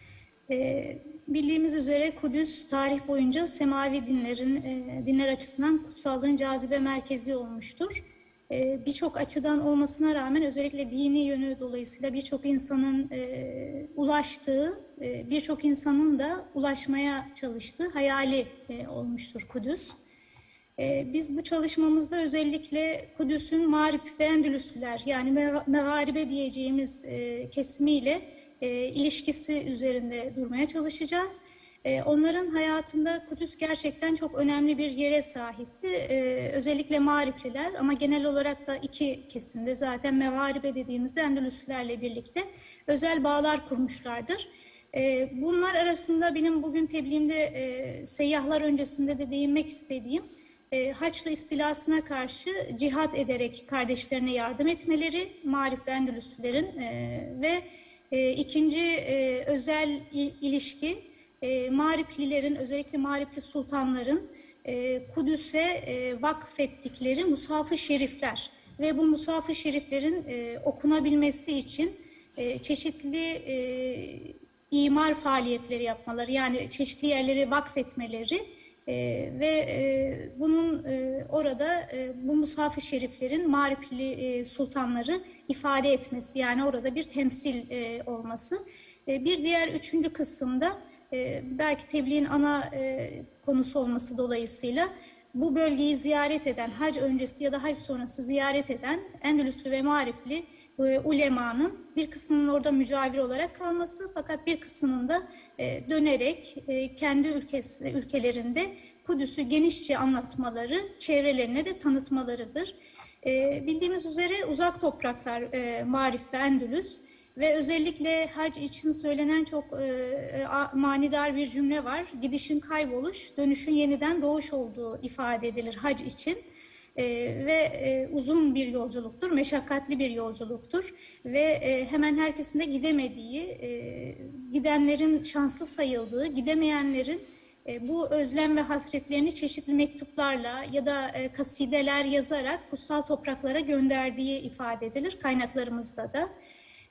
Bildiğimiz üzere Kudüs tarih boyunca semavi dinler açısından kutsallığın cazibe merkezi olmuştur. Birçok açıdan olmasına rağmen özellikle dini yönü dolayısıyla birçok insanın ulaştığı, birçok insanın da ulaşmaya çalıştığı hayali olmuştur Kudüs. Biz bu çalışmamızda özellikle Kudüs'ün Mağrib ve Endülüslüler yani Megaribe diyeceğimiz kesimiyle ilişkisi üzerinde durmaya çalışacağız. Onların hayatında Kudüs gerçekten çok önemli bir yere sahipti. Özellikle Mağripliler ama genel olarak da iki kesimde zaten Megaribe dediğimizde Endülüslülerle birlikte özel bağlar kurmuşlardır. Bunlar arasında benim bugün tebliğimde seyyahlar öncesinde de değinmek istediğim Haçlı istilasına karşı cihat ederek kardeşlerine yardım etmeleri Mağrip ve Endülüslülerin ve ikinci özel ilişki Mağriplilerin, özellikle Mağripli sultanların Kudüs'e vakfettikleri Mushaf-ı Şerifler ve bu Mushaf-ı Şeriflerin okunabilmesi için çeşitli imar faaliyetleri yapmaları, yani çeşitli yerleri vakfetmeleri ve bunun orada bu Mushaf-ı Şeriflerin Mağripli sultanları ifade etmesi, yani orada bir temsil olması. Bir diğer üçüncü kısımda belki tebliğin ana konusu olması dolayısıyla bu bölgeyi ziyaret eden, hac öncesi ya da hac sonrası ziyaret eden Endülüslü ve Mağripli ulemanın bir kısmının orada mücavir olarak kalması, fakat bir kısmının da dönerek kendi ülkelerinde Kudüs'ü genişçe anlatmaları, çevrelerine de tanıtmalarıdır. Bildiğimiz üzere uzak topraklar Mağrip ve Endülüs ve özellikle hac için söylenen çok manidar bir cümle var. Gidişin kayboluş, dönüşün yeniden doğuş olduğu ifade edilir hac için. Ve uzun bir yolculuktur, meşakkatli bir yolculuktur ve hemen herkesin de gidemediği, gidenlerin şanslı sayıldığı, gidemeyenlerin bu özlem ve hasretlerini çeşitli mektuplarla ya da kasideler yazarak kutsal topraklara gönderdiği ifade edilir kaynaklarımızda da.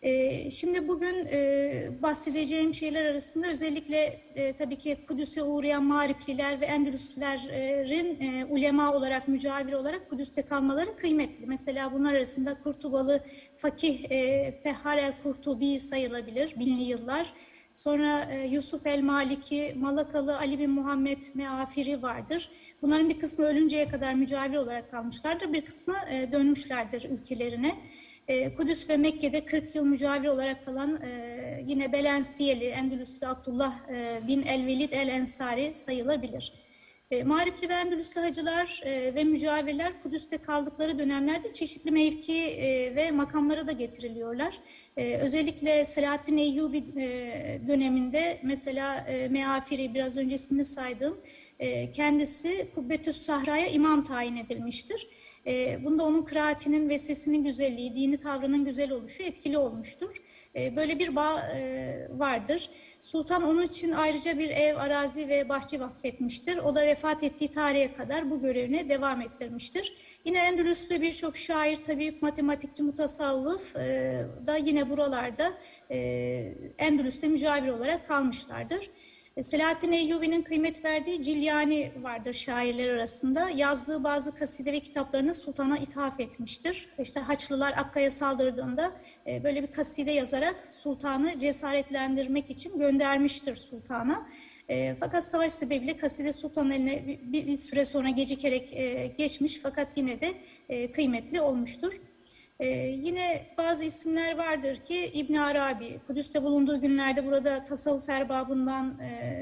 Şimdi bugün bahsedeceğim şeyler arasında özellikle tabii ki Kudüs'e uğrayan Mağripliler ve Endülüslerin ulema olarak, mücavir olarak Kudüs'te kalmaları kıymetli. Mesela bunlar arasında Kurtubalı Fakih Fehhar el-Kurtubi sayılabilir, binli yıllar. Sonra Yusuf el-Maliki, Malakalı Ali bin Muhammed Meafiri vardır. Bunların bir kısmı ölünceye kadar mücavir olarak kalmışlardır, bir kısmı dönmüşlerdir ülkelerine. Kudüs ve Mekke'de 40 yıl mücavir olarak kalan yine Belensiyeli, Endülüslü Abdullah bin el-Velid el-Ensari sayılabilir. Mağripli ve Endülüslü hacılar ve mücavirler Kudüs'te kaldıkları dönemlerde çeşitli mevki ve makamlara da getiriliyorlar. Özellikle Selahaddin Eyyubi döneminde mesela Meafiri, biraz önce ismini saydığım, kendisi Kubbetüs Sahra'ya imam tayin edilmiştir. Bunda onun kıraatinin ve sesinin güzelliği, dini tavrının güzel oluşu etkili olmuştur. Böyle bir bağ vardır. Sultan onun için ayrıca bir ev, arazi ve bahçe vakfetmiştir. O da vefat ettiği tarihe kadar bu görevine devam ettirmiştir. Yine Endülüslü birçok şair, tabip, matematikçi, mutasavvıf da yine buralarda Endülüs'te mücavir olarak kalmışlardır. Selahaddin Eyyubi'nin kıymet verdiği Cilyani vardır şairler arasında. Yazdığı bazı kaside ve kitaplarını sultana ithaf etmiştir. İşte Haçlılar Akka'ya saldırdığında böyle bir kaside yazarak sultanı cesaretlendirmek için göndermiştir sultana. Fakat savaş sebebiyle kaside sultanın eline bir süre sonra gecikerek geçmiş, fakat yine de kıymetli olmuştur. Yine bazı isimler vardır ki İbn Arabi, Kudüs'te bulunduğu günlerde burada tasavvuf erbabından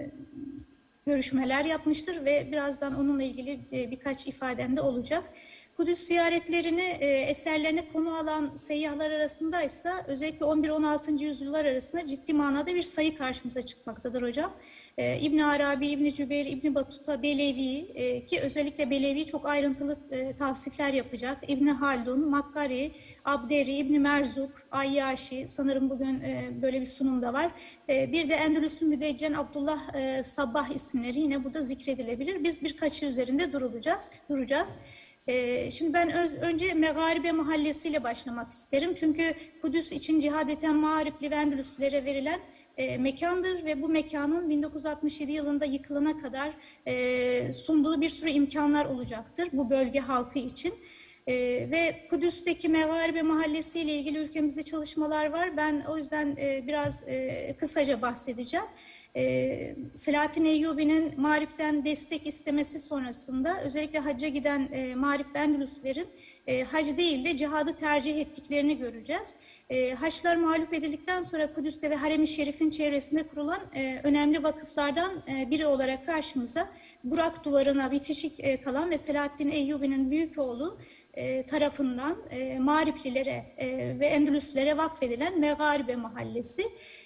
görüşmeler yapmıştır ve birazdan onunla ilgili birkaç ifadem de olacak. Kudüs ziyaretlerini eserlerine konu alan seyyahlar arasındaysa özellikle 11-16. yüzyıllar arasında ciddi manada bir sayı karşımıza çıkmaktadır hocam. İbn Arabi, İbn Cübeyr, İbn Batuta, Belevi ki özellikle Belevi çok ayrıntılı tavsifler yapacak. İbn Haldun, Makkari, Abderi, İbn Merzuk, Ayyaşi, sanırım bugün böyle bir sunumda var. Bir de Endülüslü Müdeccen Abdullah Sabbah isimleri yine burada zikredilebilir. Biz birkaçı üzerinde duracağız. Şimdi ben önce Megaribe Mahallesi ile başlamak isterim. Çünkü Kudüs için cihad eden Mağripli ve Endülüslülere verilen mekandır ve bu mekanın 1967 yılında yıkılana kadar sunduğu bir sürü imkanlar olacaktır bu bölge halkı için. Ve Kudüs'teki Megaribe Mahallesi ile ilgili ülkemizde çalışmalar var. Ben o yüzden biraz kısaca bahsedeceğim. Selahaddin Eyyubi'nin Mağrip'ten destek istemesi sonrasında özellikle hacca giden Mağrip ve Endülüslerin hac değil de cihadı tercih ettiklerini göreceğiz. Haçlar mağlup edildikten sonra Kudüs'te ve Harem-i Şerif'in çevresinde kurulan önemli vakıflardan biri olarak karşımıza Burak Duvarı'na bitişik kalan ve Selahaddin Eyyubi'nin büyük oğlu tarafından Mağriplilere ve Endülüslere vakfedilen Megaribe Mahallesi.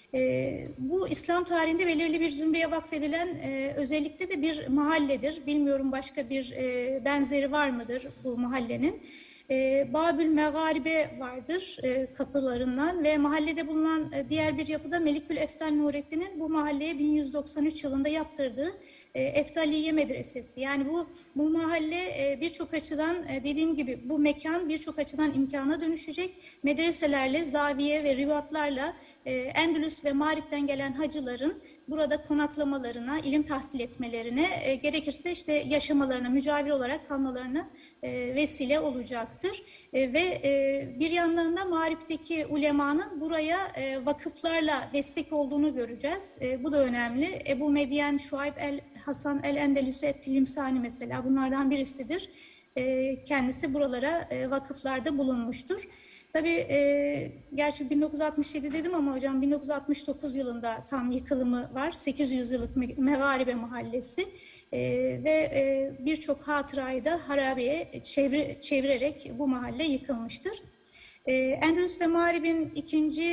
Bu İslam tarihinde belirli bir zümreye vakfedilen özellikle de bir mahalledir. Bilmiyorum başka bir benzeri var mıdır bu mahallenin. Babül Megaribe vardır kapılarından ve mahallede bulunan diğer bir yapıda Melikül Eftal Nurettin'in bu mahalleye 1193 yılında yaptırdığı Eftaliye Medresesi. Yani bu mahalle birçok açıdan dediğim gibi bu mekan birçok açıdan imkana dönüşecek. Medreselerle, zaviye ve rivatlarla Endülüs ve Mağrip'ten gelen hacıların burada konaklamalarına, ilim tahsil etmelerine, gerekirse işte yaşamalarına, mücavir olarak kalmalarına vesile olacaktır. Ve bir yandan da Mağrip'teki ulemanın buraya vakıflarla destek olduğunu göreceğiz. Bu da önemli. Ebu Medyen, Şuayb Hasan el-Endülüsü et-Tilimsani mesela bunlardan birisidir. Kendisi buralara vakıflarda bulunmuştur. Tabii gerçi 1967 dedim ama hocam 1969 yılında tam yıkılımı var. 800 yıllık Megaribe Mahallesi ve birçok hatırayı da harabeye çevirerek bu mahalle yıkılmıştır. Endülüs ve Mağrib'in ikinci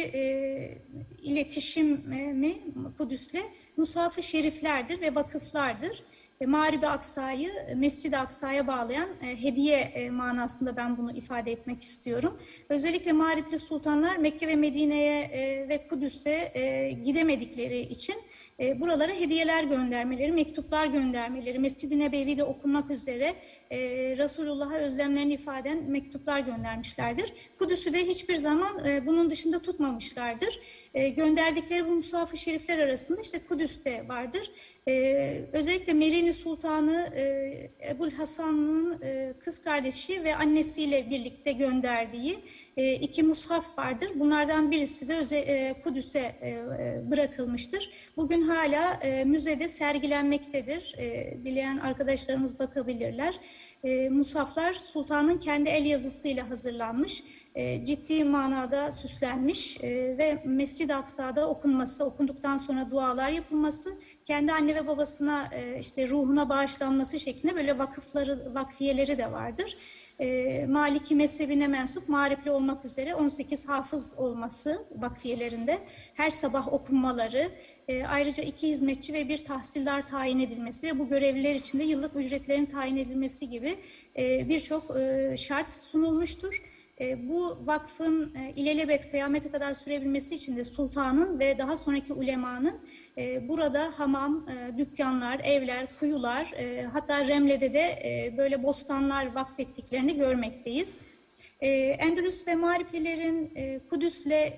iletişimi Kudüs'le Musaf-ı Şeriflerdir ve vakıflardır. Mağrib-i Aksa'yı Mescid-i Aksa'ya bağlayan hediye manasında ben bunu ifade etmek istiyorum. Özellikle Mağripli sultanlar Mekke ve Medine'ye ve Kudüs'e gidemedikleri için buralara hediyeler göndermeleri, mektuplar göndermeleri, Mescid-i Nebevi'de okunmak üzere Resulullah'a özlemlerini ifade eden mektuplar göndermişlerdir. Kudüs'ü de hiçbir zaman bunun dışında tutmamışlardır. Gönderdikleri bu mushaf-ı şerifler arasında işte Kudüs'te vardır. Özellikle Merini Sultanı Ebul Hasan'ın kız kardeşi ve annesiyle birlikte gönderdiği 2 mushaf vardır. Bunlardan birisi de Kudüs'e bırakılmıştır. Bugün hala müzede sergilenmektedir. Dileyen arkadaşlarımız bakabilirler. Mushaflar sultanın kendi el yazısıyla hazırlanmış, ciddi manada süslenmiş ve Mescid-i Aksa'da okunması, okunduktan sonra dualar yapılması, kendi anne ve babasına işte ruhuna bağışlanması şeklinde böyle vakfiyeleri de vardır. Maliki mezhebine mensup mağripli olmak üzere 18 hafız olması vakfiyelerinde her sabah okunmaları, ayrıca 2 hizmetçi ve 1 tahsildar tayin edilmesi ve bu görevliler için de yıllık ücretlerin tayin edilmesi gibi birçok şart sunulmuştur. Bu vakfın ilelebet kıyamete kadar sürebilmesi için de sultanın ve daha sonraki ulemanın burada hamam, dükkanlar, evler, kuyular, hatta Remle'de de böyle bostanlar vakfettiklerini görmekteyiz. Endülüs ve Mağriplilerin Kudüs'le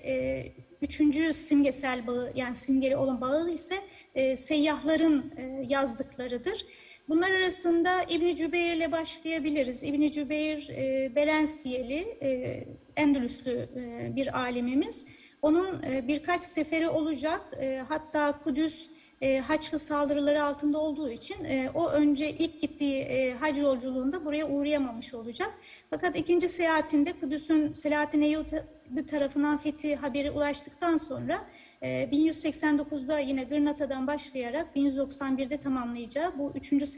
3. simgesel bağı, yani simgeli olan bağı ise seyyahların yazdıklarıdır. Bunlar arasında İbn-i Cübeyr ile başlayabiliriz. İbn-i Cübeyr Belensiyeli, Endülüslü bir alimimiz. Onun birkaç seferi olacak. Hatta Kudüs Haçlı saldırıları altında olduğu için o önce ilk gittiği hac yolculuğunda buraya uğrayamamış olacak. Fakat ikinci seyahatinde Kudüs'ün Selahaddin Eyyubi tarafından fethi haberi ulaştıktan sonra 1189'da yine Gırnata'dan başlayarak 1191'de tamamlayacağı bu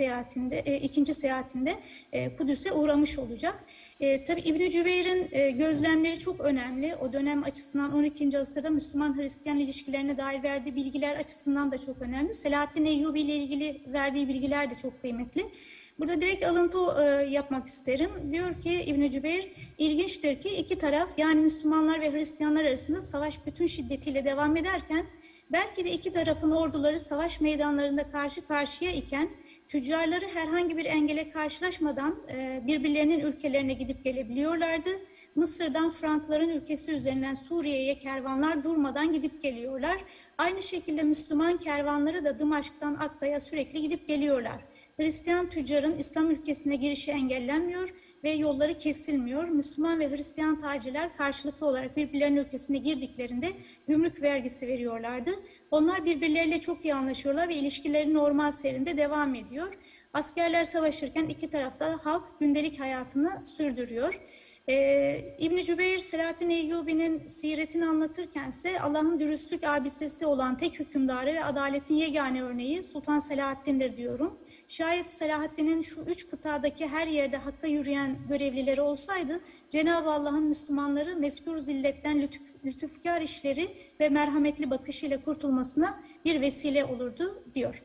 ikinci seyahatinde Kudüs'e uğramış olacak. Tabii İbn-i Cübeyr'in gözlemleri çok önemli. O dönem açısından 12. asırda Müslüman-Hristiyan ilişkilerine dair verdiği bilgiler açısından da çok önemli. Selahaddin Eyyubi ile ilgili verdiği bilgiler de çok kıymetli. Burada direkt alıntı yapmak isterim. Diyor ki İbn-i Cübeyr, ilginçtir ki iki taraf yani Müslümanlar ve Hristiyanlar arasında savaş bütün şiddetiyle devam ederken belki de iki tarafın orduları savaş meydanlarında karşı karşıya iken tüccarları herhangi bir engele karşılaşmadan birbirlerinin ülkelerine gidip gelebiliyorlardı. Mısır'dan Frankların ülkesi üzerinden Suriye'ye kervanlar durmadan gidip geliyorlar. Aynı şekilde Müslüman kervanları da Dımaşk'tan Akka'ya sürekli gidip geliyorlar. Hristiyan tüccarın İslam ülkesine girişi engellenmiyor ve yolları kesilmiyor. Müslüman ve Hristiyan tacirler karşılıklı olarak birbirlerinin ülkesine girdiklerinde gümrük vergisi veriyorlardı. Onlar birbirleriyle çok iyi anlaşıyorlar ve ilişkileri normal seyrinde devam ediyor. Askerler savaşırken iki tarafta halk gündelik hayatını sürdürüyor. İbn-i Cübeyr, Selahaddin Eyyubi'nin siretini anlatırkense Allah'ın dürüstlük abidesi olan tek hükümdarı ve adaletin yegane örneği Sultan Selahaddin'dir diyorum. Şayet Selahaddin'in şu 3 kıtadaki her yerde hakka yürüyen görevlileri olsaydı Cenab-ı Allah'ın Müslümanları mezkur zilletten lütufkar işleri ve merhametli bakışıyla kurtulmasına bir vesile olurdu diyor.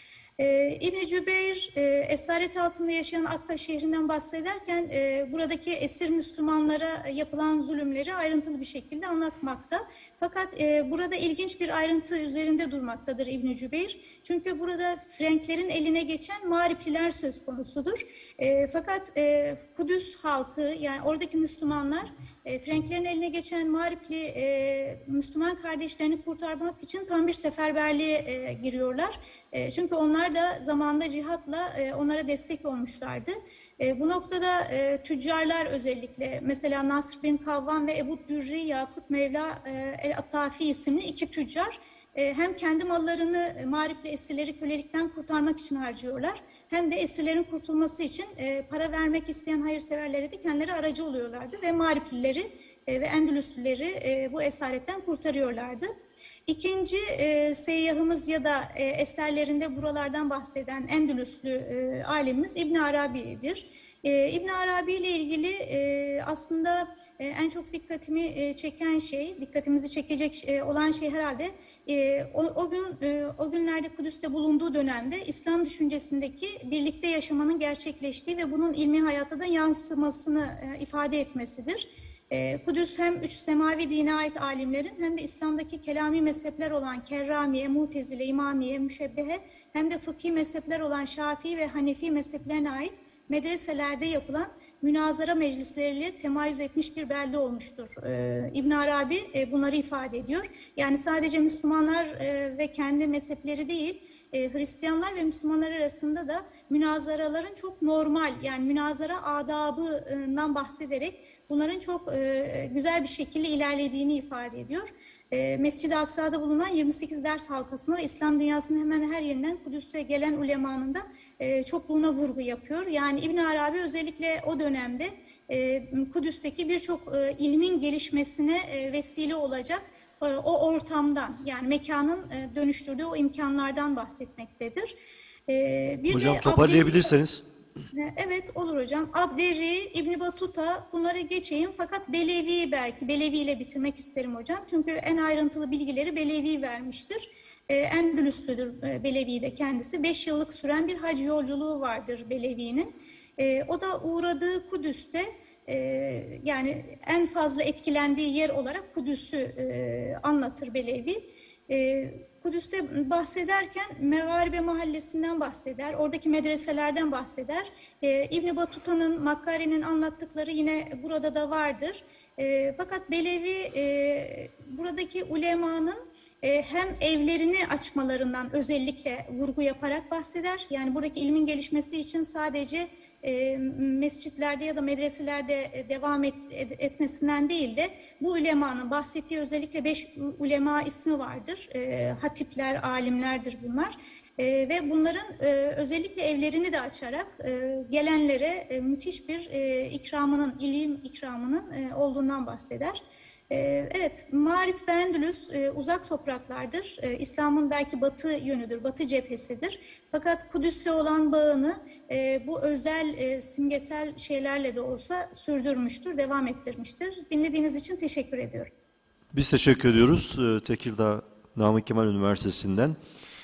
İbn-i Cübeyr esaret altında yaşayan Akka şehrinden bahsederken buradaki esir Müslümanlara yapılan zulümleri ayrıntılı bir şekilde anlatmakta. Fakat burada ilginç bir ayrıntı üzerinde durmaktadır İbn-i Cübeyr. Çünkü burada Frenklerin eline geçen Mağripliler söz konusudur. Fakat Kudüs halkı yani oradaki Müslümanlar Frenklerin eline geçen Mağripli Müslüman kardeşlerini kurtarmak için tam bir seferberliğe giriyorlar. Çünkü onlar da zamanında cihatla onlara destek olmuşlardı. Bu noktada tüccarlar özellikle mesela Nasr bin Kavvam ve Ebu Dürri Yakut Mevla el-Attafi isimli 2 tüccar hem kendi mallarını Mağripli esirleri kölelikten kurtarmak için harcıyorlar hem de esirlerin kurtulması için para vermek isteyen hayırseverlere de kendileri aracı oluyorlardı ve Mağriplileri ve Endülüslüleri bu esaretten kurtarıyorlardı. İkinci seyyahımız ya da eserlerinde buralardan bahseden Endülüslü alimimiz İbn Arabi'dir. İbn Arabi ile ilgili aslında en çok dikkatimi çeken şey, dikkatimizi çekecek olan şey herhalde o günlerde Kudüs'te bulunduğu dönemde İslam düşüncesindeki birlikte yaşamanın gerçekleştiği ve bunun ilmi hayata da yansımasını ifade etmesidir. Kudüs hem üç semavi dine ait alimlerin hem de İslam'daki kelami mezhepler olan Kerramiye, Mutezile, İmamiye, Müşebbehe hem de fıkhi mezhepler olan Şafii ve Hanefi mezheplerine ait medreselerde yapılan münazara meclisleriyle temayüz etmiş bir belde olmuştur. İbn Arabi bunları ifade ediyor. Yani sadece Müslümanlar ve kendi mezhepleri değil, Hristiyanlar ve Müslümanlar arasında da münazaraların çok normal, yani münazara adabından bahsederek bunların çok güzel bir şekilde ilerlediğini ifade ediyor. Mescid-i Aksa'da bulunan 28 ders halkasına ve İslam dünyasının hemen her yerinden Kudüs'e gelen ulemanın da çokluğuna vurgu yapıyor. Yani İbn Arabi özellikle o dönemde Kudüs'teki birçok ilmin gelişmesine vesile olacak o ortamdan, yani mekanın dönüştürdüğü o imkanlardan bahsetmektedir. Hocam toparlayabilirseniz. Evet, olur hocam. Abderi, İbn Batuta, bunları geçeyim. Fakat Belevi, Belevi ile bitirmek isterim hocam. Çünkü en ayrıntılı bilgileri Belevi vermiştir. Endülüslüdür Belevi de kendisi. 5 yıllık süren bir hac yolculuğu vardır Belevi'nin. O da uğradığı Kudüs'te yani en fazla etkilendiği yer olarak Kudüs'ü anlatır Belevi. Kudüs'te bahsederken Megaribe Mahallesi'nden bahseder, oradaki medreselerden bahseder. İbn Batuta'nın, Makkari'nin anlattıkları yine burada da vardır. Fakat Belevi buradaki ulemanın hem evlerini açmalarından özellikle vurgu yaparak bahseder. Yani buradaki ilmin gelişmesi için sadece mescitlerde ya da medreselerde devam etmesinden değil de bu ulemanın bahsettiği özellikle 5 ulema ismi vardır. Hatipler, alimlerdir bunlar. Ve bunların özellikle evlerini de açarak gelenlere müthiş bir ikramının, ilim ikramının olduğundan bahseder. Evet, Mağrip ve Endülüs uzak topraklardır. İslam'ın belki batı yönüdür, batı cephesidir. Fakat Kudüs'le olan bağını bu özel simgesel şeylerle de olsa sürdürmüştür, devam ettirmiştir. Dinlediğiniz için teşekkür ediyorum. Biz teşekkür ediyoruz. Tekirdağ Namık Kemal Üniversitesi'nden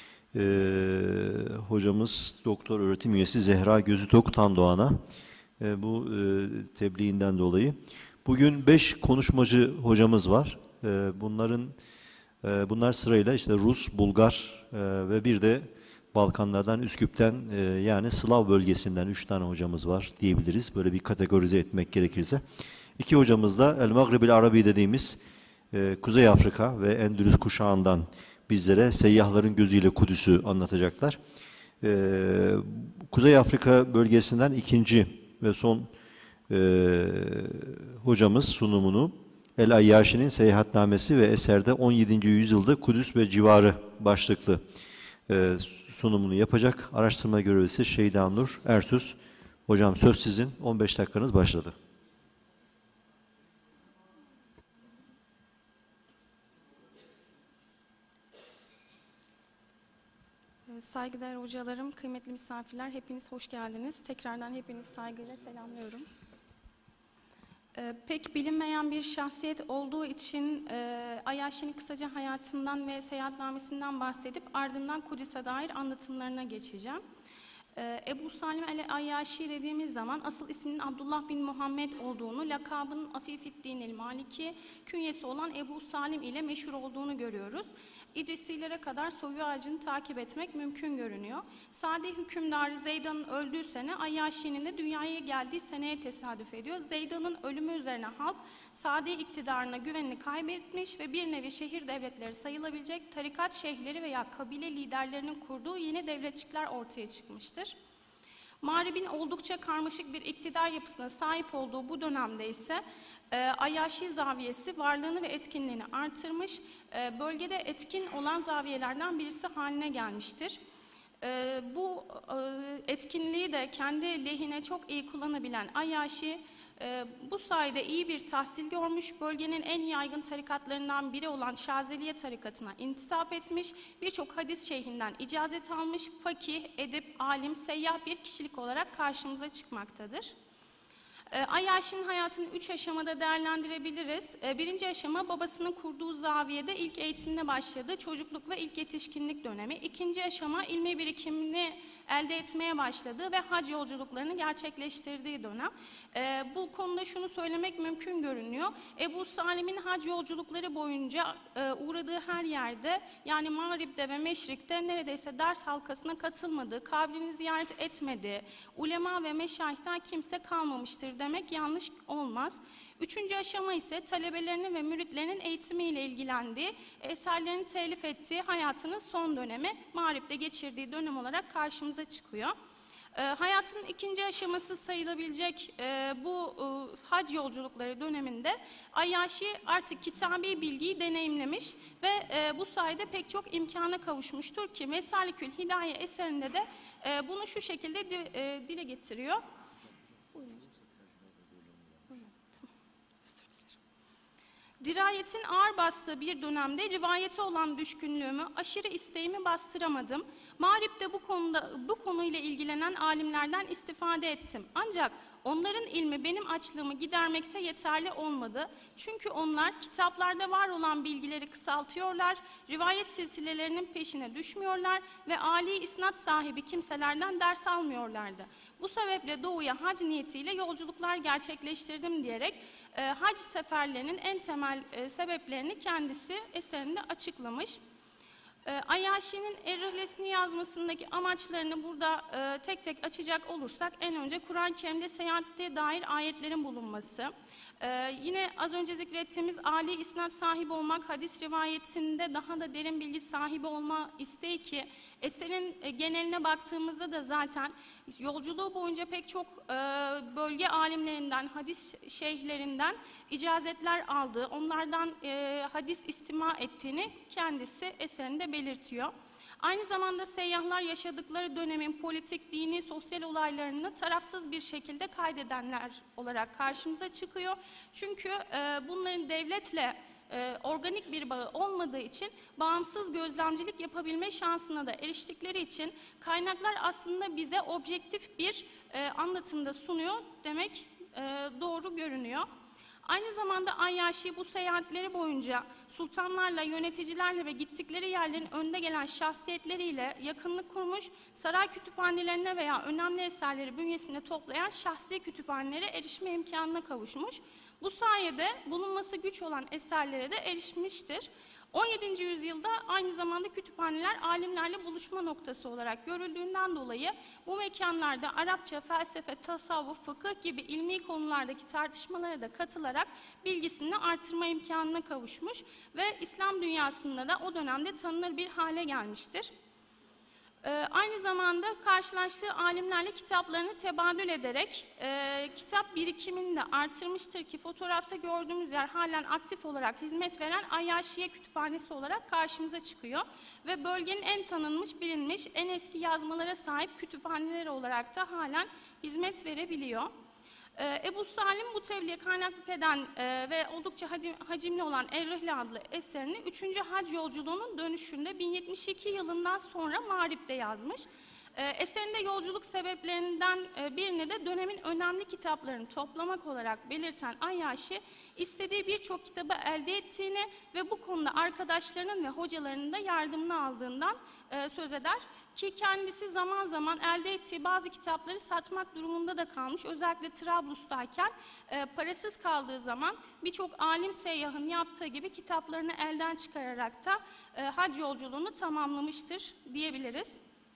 hocamız Doktor Öğretim Üyesi Zehra Gözütok Tandoğan'a bu tebliğinden dolayı. Bugün 5 konuşmacı hocamız var. Bunlar sırayla işte Rus, Bulgar ve bir de Balkanlardan, Üsküp'ten yani Slav bölgesinden 3 tane hocamız var diyebiliriz. Böyle bir kategorize etmek gerekirse. 2 hocamız da El-Maghrib-i Arabi dediğimiz Kuzey Afrika ve Endülüs kuşağından bizlere seyyahların gözüyle Kudüs'ü anlatacaklar. Kuzey Afrika bölgesinden ikinci ve son hocamız sunumunu El-Ayyâşi'nin Seyahatnamesi ve eserde 17. yüzyılda Kudüs ve civarı başlıklı sunumunu yapacak. Araştırma görevlisi Şeyda Nur Ersüz. Hocam söz sizin. 15 dakikanız başladı. Saygıdeğer hocalarım, kıymetli misafirler, hepiniz hoş geldiniz. Tekrardan hepiniz saygıyla selamlıyorum. Pek bilinmeyen bir şahsiyet olduğu için Ayyâşi'nin kısaca hayatından ve seyahatnamesinden bahsedip ardından Kudüs'e dair anlatımlarına geçeceğim. Ebu Salim el-Ayyâşi dediğimiz zaman asıl isminin Abdullah bin Muhammed olduğunu, lakabının Afifiddin el-Maliki, künyesi olan Ebu Salim ile meşhur olduğunu görüyoruz. İdrisilere kadar soyu ağacını takip etmek mümkün görünüyor. Sade hükümdarı Zeydan'ın öldüğü sene Ayyâşi'nin de dünyaya geldiği seneye tesadüf ediyor. Zeydan'ın ölümü üzerine halk sade iktidarına güvenini kaybetmiş ve bir nevi şehir devletleri sayılabilecek tarikat şeyhleri veya kabile liderlerinin kurduğu yeni devletçikler ortaya çıkmıştır. Mağrib'in oldukça karmaşık bir iktidar yapısına sahip olduğu bu dönemde ise Ayyâşi zaviyesi varlığını ve etkinliğini artırmış, bölgede etkin olan zaviyelerden birisi haline gelmiştir. Bu etkinliği de kendi lehine çok iyi kullanabilen Ayyâşi, Bu sayede iyi bir tahsil görmüş, bölgenin en yaygın tarikatlarından biri olan Şazeliye tarikatına intisap etmiş, birçok hadis şeyhinden icazet almış, fakih, edip, alim, seyyah bir kişilik olarak karşımıza çıkmaktadır. Ayyaşi'nin hayatını 3 aşamada değerlendirebiliriz. Birinci aşama babasının kurduğu zaviyede ilk eğitimine başladığı çocukluk ve ilk yetişkinlik dönemi. İkinci aşama ilmi birikimini elde etmeye başladığı ve hac yolculuklarını gerçekleştirdiği dönem. Bu konuda şunu söylemek mümkün görünüyor. Ebu Salim'in hac yolculukları boyunca uğradığı her yerde, yani Mağrib'de ve Meşrik'te neredeyse ders halkasına katılmadığı, kabrini ziyaret etmediği, ulema ve meşayihten kimse kalmamıştır demek yanlış olmaz. Üçüncü aşama ise talebelerinin ve müritlerinin eğitimiyle ilgilendiği, eserlerini telif ettiği hayatının son dönemi, Mağrib'de geçirdiği dönem olarak karşımıza çıkıyor. Hayatının ikinci aşaması sayılabilecek bu hac yolculukları döneminde Ayyaşi artık kitabi bilgiyi deneyimlemiş ve bu sayede pek çok imkana kavuşmuştur ki Mesalikül Hidaye eserinde de bunu şu şekilde dile getiriyor. Dirayetin ağır bastığı bir dönemde rivayete olan düşkünlüğümü, aşırı isteğimi bastıramadım. Mağrib'de bu konuyla ilgilenen alimlerden istifade ettim. Ancak onların ilmi benim açlığımı gidermekte yeterli olmadı. Çünkü onlar kitaplarda var olan bilgileri kısaltıyorlar, rivayet silsilelerinin peşine düşmüyorlar ve âli isnat sahibi kimselerden ders almıyorlardı. Bu sebeple doğuya hac niyetiyle yolculuklar gerçekleştirdim diyerek hac seferlerinin en temel sebeplerini kendisi eserinde açıklamış. Ayyaşi'nin Er-Rihlesini yazmasındaki amaçlarını burada tek tek açacak olursak en önce Kur'an-ı Kerim'de seyahate dair ayetlerin bulunması, yine az önce zikrettiğimiz âli isnat sahibi olmak, hadis rivayetinde daha da derin bilgi sahibi olma isteği ki eserin geneline baktığımızda da zaten yolculuğu boyunca pek çok bölge alimlerinden, hadis şeyhlerinden icazetler aldığı, onlardan hadis istima ettiğini kendisi eserinde belirtiyor. Aynı zamanda seyyahlar yaşadıkları dönemin politik, dini, sosyal olaylarını tarafsız bir şekilde kaydedenler olarak karşımıza çıkıyor. Çünkü bunların devletle organik bir bağı olmadığı için bağımsız gözlemcilik yapabilme şansına da eriştikleri için kaynaklar aslında bize objektif bir anlatımda sunuyor demek doğru görünüyor. Aynı zamanda Ayyaşi bu seyahatleri boyunca sultanlarla, yöneticilerle ve gittikleri yerlerin önde gelen şahsiyetleriyle yakınlık kurmuş, saray kütüphanelerine veya önemli eserleri bünyesinde toplayan şahsi kütüphanelere erişme imkanına kavuşmuş. Bu sayede bulunması güç olan eserlere de erişmiştir. 17. yüzyılda aynı zamanda kütüphaneler alimlerle buluşma noktası olarak görüldüğünden dolayı bu mekanlarda Arapça, felsefe, tasavvuf, fıkıh gibi ilmi konulardaki tartışmalara da katılarak bilgisini artırma imkanına kavuşmuş ve İslam dünyasında da o dönemde tanınır bir hale gelmiştir. Aynı zamanda karşılaştığı alimlerle kitaplarını tebadül ederek kitap birikimini de artırmıştır ki fotoğrafta gördüğümüz yer halen aktif olarak hizmet veren Ayyaşiye Kütüphanesi olarak karşımıza çıkıyor. Ve bölgenin en tanınmış, bilinmiş, en eski yazmalara sahip kütüphaneleri olarak da halen hizmet verebiliyor. Ebu Salim bu tebliğe kaynaklık eden ve oldukça hacimli olan Er-Rihle adlı eserini 3. hac yolculuğunun dönüşünde 1072 yılından sonra Mağrib'de yazmış. Eserinde yolculuk sebeplerinden birini de dönemin önemli kitaplarını toplamak olarak belirten Ayyaşi, istediği birçok kitabı elde ettiğini ve bu konuda arkadaşlarının ve hocalarının da yardımını aldığından söz eder. Ki kendisi zaman zaman elde ettiği bazı kitapları satmak durumunda da kalmış. Özellikle Trablus'tayken parasız kaldığı zaman birçok alim seyyahın yaptığı gibi kitaplarını elden çıkararak da hac yolculuğunu tamamlamıştır diyebiliriz.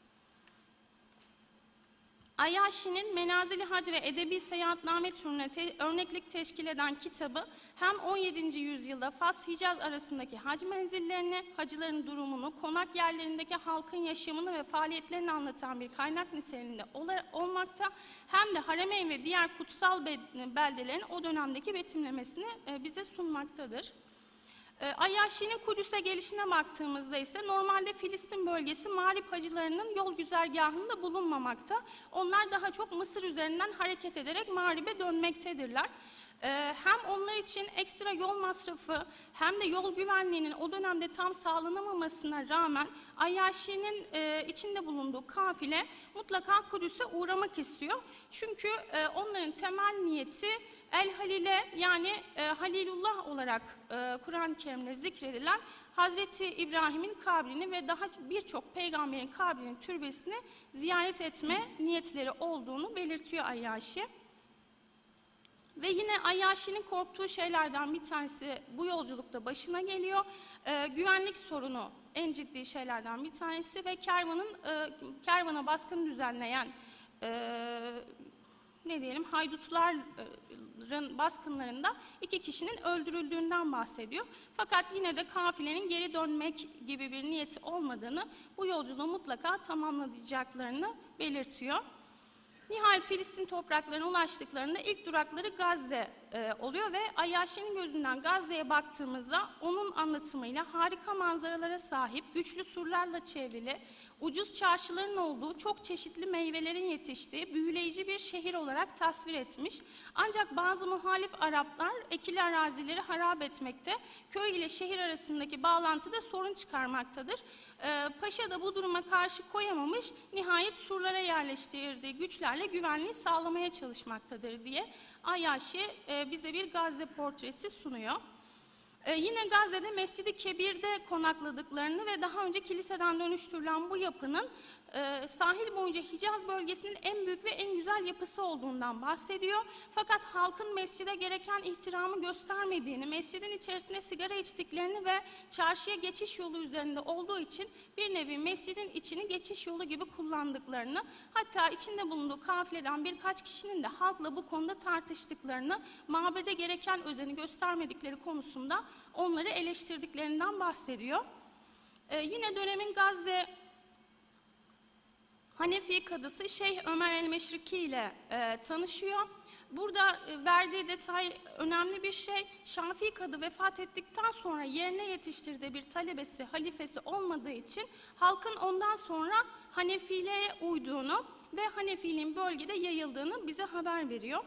Ayyaşi'nin Menazili Hac ve Edebi Seyahatname türüne örneklik teşkil eden kitabı hem 17. yüzyılda Fas-Hicaz arasındaki hac menzillerini, hacıların durumunu, konak yerlerindeki halkın yaşamını ve faaliyetlerini anlatan bir kaynak niteliğinde olmakta, hem de Haremeyn ve diğer kutsal beldelerin o dönemdeki betimlemesini bize sunmaktadır. Ayyaşi'nin Kudüs'e gelişine baktığımızda ise normalde Filistin bölgesi Mağrip hacılarının yol güzergahında bulunmamakta. Onlar daha çok Mısır üzerinden hareket ederek Mağrib'e dönmektedirler. Hem onlar için ekstra yol masrafı hem de yol güvenliğinin o dönemde tam sağlanamamasına rağmen Ayyaşi'nin içinde bulunduğu kafile mutlaka Kudüs'e uğramak istiyor. Çünkü onların temel niyeti El Halil'e, yani Halilullah olarak Kur'an-ı Kerim'de zikredilen Hazreti İbrahim'in kabrini ve daha birçok peygamberin kabrinin türbesini ziyaret etme niyetleri olduğunu belirtiyor Ayyaşi. Ve yine Ayyaşi'nin korktuğu şeylerden bir tanesi bu yolculukta başına geliyor. Güvenlik sorunu en ciddi şeylerden bir tanesi ve kervana baskın düzenleyen haydutların baskınlarında 2 kişinin öldürüldüğünden bahsediyor. Fakat yine de kafilenin geri dönmek gibi bir niyeti olmadığını, bu yolculuğu mutlaka tamamlayacaklarını belirtiyor. Nihayet Filistin topraklarına ulaştıklarında ilk durakları Gazze oluyor ve Ayyaşi'nin gözünden Gazze'ye baktığımızda onun anlatımıyla harika manzaralara sahip, güçlü surlarla çevrili, ucuz çarşıların olduğu, çok çeşitli meyvelerin yetiştiği büyüleyici bir şehir olarak tasvir etmiş. Ancak bazı muhalif Araplar ekili arazileri harap etmekte, köy ile şehir arasındaki bağlantıda sorun çıkarmaktadır. Paşa da bu duruma karşı koyamamış, nihayet surlara yerleştirdiği güçlerle güvenliği sağlamaya çalışmaktadır diye Ayyaşi bize bir Gazze portresi sunuyor. Yine Gazze'de Mescid-i Kebir'de konakladıklarını ve daha önce kiliseden dönüştürülen bu yapının sahil boyunca Hicaz bölgesinin en büyük ve en güzel yapısı olduğundan bahsediyor. Fakat halkın mescide gereken ihtiramı göstermediğini, mescidin içerisinde sigara içtiklerini ve çarşıya geçiş yolu üzerinde olduğu için bir nevi mescidin içini geçiş yolu gibi kullandıklarını, hatta içinde bulunduğu kafileden birkaç kişinin de halkla bu konuda tartıştıklarını, mabede gereken özeni göstermedikleri konusunda onları eleştirdiklerinden bahsediyor. Yine dönemin Gazze Hanefi kadısı Şeyh Ömer el-Meşriki ile tanışıyor. Burada verdiği detay önemli bir şey. Şafii kadı vefat ettikten sonra yerine yetiştirdiği bir talebesi, halifesi olmadığı için halkın ondan sonra Hanefiliğe uyduğunu ve Hanefiliğin bölgede yayıldığını bize haber veriyor.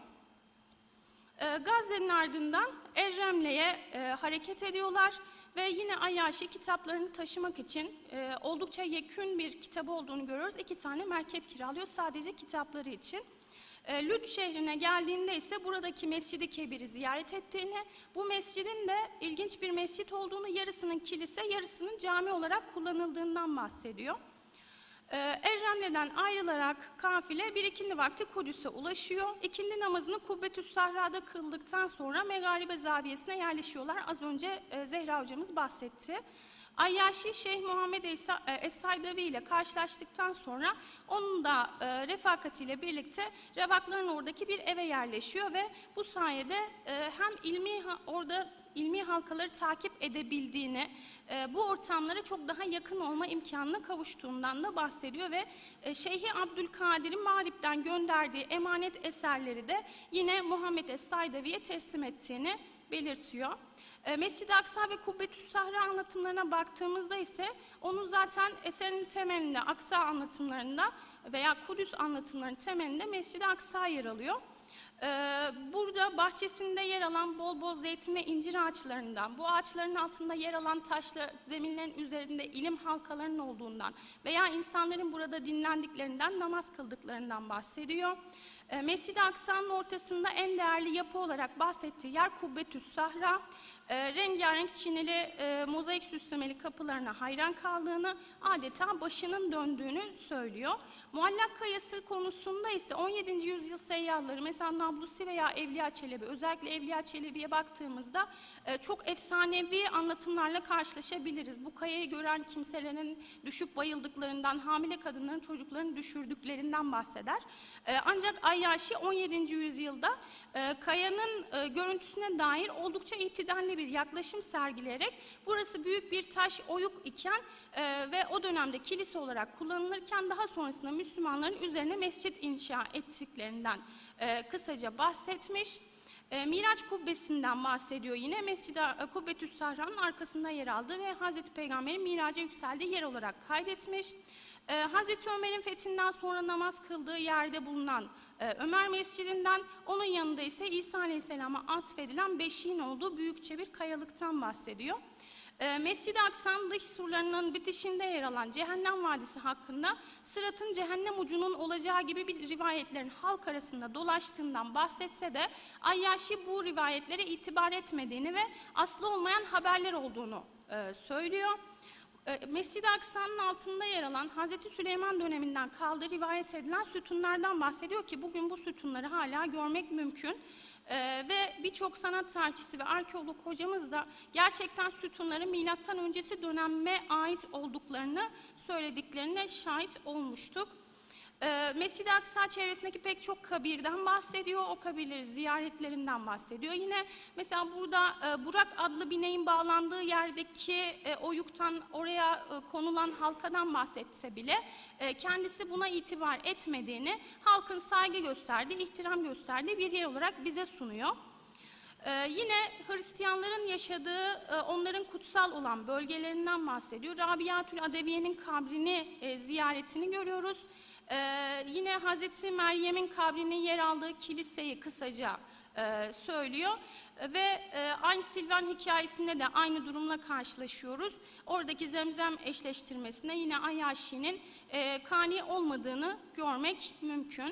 Gazze'nin ardından Erremle'ye hareket ediyorlar ve yine Ayyaşi kitaplarını taşımak için oldukça yekün bir kitabı olduğunu görüyoruz. 2 tane merkep kiralıyor sadece kitapları için. Lüd şehrine geldiğinde ise buradaki Mescid-i Kebir'i ziyaret ettiğini, bu mescidin de ilginç bir mescit olduğunu, yarısının kilise, yarısının cami olarak kullanıldığından bahsediyor. Erremle'den ayrılarak kafile bir ikindi vakti Kudüs'e ulaşıyor. İkindi namazını Kubbetü's Sahra'da kıldıktan sonra Megaribe zaviyesine yerleşiyorlar. Az önce Zehra hocamız bahsetti. Ayyaşi Şeyh Muhammed Es-Saydavi ile karşılaştıktan sonra onun da refakatiyle birlikte Revakların oradaki bir eve yerleşiyor ve bu sayede hem orada ilmi halkaları takip edebildiğini, bu ortamlara çok daha yakın olma imkanına kavuştuğundan da bahsediyor ve Şeyh Abdülkadir'in Mağrip'ten gönderdiği emanet eserleri de yine Muhammed Es-Saydavi'ye teslim ettiğini belirtiyor. Mescid-i Aksa ve Kubbetü's Sahra anlatımlarına baktığımızda ise onun zaten eserinin temelinde, Aksa anlatımlarında veya Kudüs anlatımlarının temelinde Mescid-i Aksa yer alıyor. Burada bahçesinde yer alan bol bol zeytin ve incir ağaçlarından, bu ağaçların altında yer alan taşlı zeminlerin üzerinde ilim halkalarının olduğundan veya insanların burada dinlendiklerinden, namaz kıldıklarından bahsediyor. Mescid-i Aksa'nın ortasında en değerli yapı olarak bahsettiği yer Kubbetü's Sahra, rengarenk çinili mozaik süslemeli kapılarına hayran kaldığını, adeta başının döndüğünü söylüyor. Muallak kayası konusunda ise 17. yüzyıl seyyahları, mesela Nablusi veya Evliya Çelebi, özellikle Evliya Çelebi'ye baktığımızda çok efsanevi anlatımlarla karşılaşabiliriz. Bu kayayı gören kimselerin düşüp bayıldıklarından, hamile kadınların çocuklarını düşürdüklerinden bahseder. Ancak Ayyaşi 17. yüzyılda kayanın görüntüsüne dair oldukça itidalli bir yaklaşım sergileyerek burası büyük bir taş oyuk iken ve o dönemde kilise olarak kullanılırken daha sonrasında Müslümanların üzerine mescit inşa ettiklerinden kısaca bahsetmiş. Miraç kubbesinden bahsediyor yine. Mescid-i Kubbetü's Sahra'nın arkasında yer aldığı ve Hazreti Peygamber'in miraca yükseldiği yer olarak kaydetmiş. Hazreti Ömer'in fethinden sonra namaz kıldığı yerde bulunan Ömer Mescidinden, onun yanında ise İsa Aleyhisselam'a atfedilen beşiğin olduğu büyükçe bir kayalıktan bahsediyor. Mescid-i Aksa'nın dış surlarının bitişinde yer alan Cehennem Vadisi hakkında Sırat'ın cehennem ucunun olacağı gibi bir rivayetlerin halk arasında dolaştığından bahsetse de Ayyaşi bu rivayetlere itibar etmediğini ve aslı olmayan haberler olduğunu söylüyor. Mescid-i Aksa'nın altında yer alan Hazreti Süleyman döneminden kaldığı rivayet edilen sütunlardan bahsediyor ki bugün bu sütunları hala görmek mümkün. Ve birçok sanat tarihçisi ve arkeolog hocamız da gerçekten sütunların milattan öncesi döneme ait olduklarını söylediklerine şahit olmuştuk. Mescid-i Aksa çevresindeki pek çok kabirden bahsediyor, o kabirleri ziyaretlerinden bahsediyor. Yine mesela burada Burak adlı bineğin bağlandığı yerdeki oyuktan oraya konulan halkadan bahsetse bile kendisi buna itibar etmediğini, halkın saygı gösterdiği, ihtiram gösterdiği bir yer olarak bize sunuyor. Yine Hristiyanların yaşadığı, onların kutsal olan bölgelerinden bahsediyor. Rabiatül Adeviye'nin kabrini ziyaretini görüyoruz. Yine Hazreti Meryem'in kabrinin yer aldığı kiliseyi kısaca söylüyor ve aynı Silvan hikayesinde de aynı durumla karşılaşıyoruz. Oradaki zemzem eşleştirmesine yine Ayyaşi'nin kani olmadığını görmek mümkün.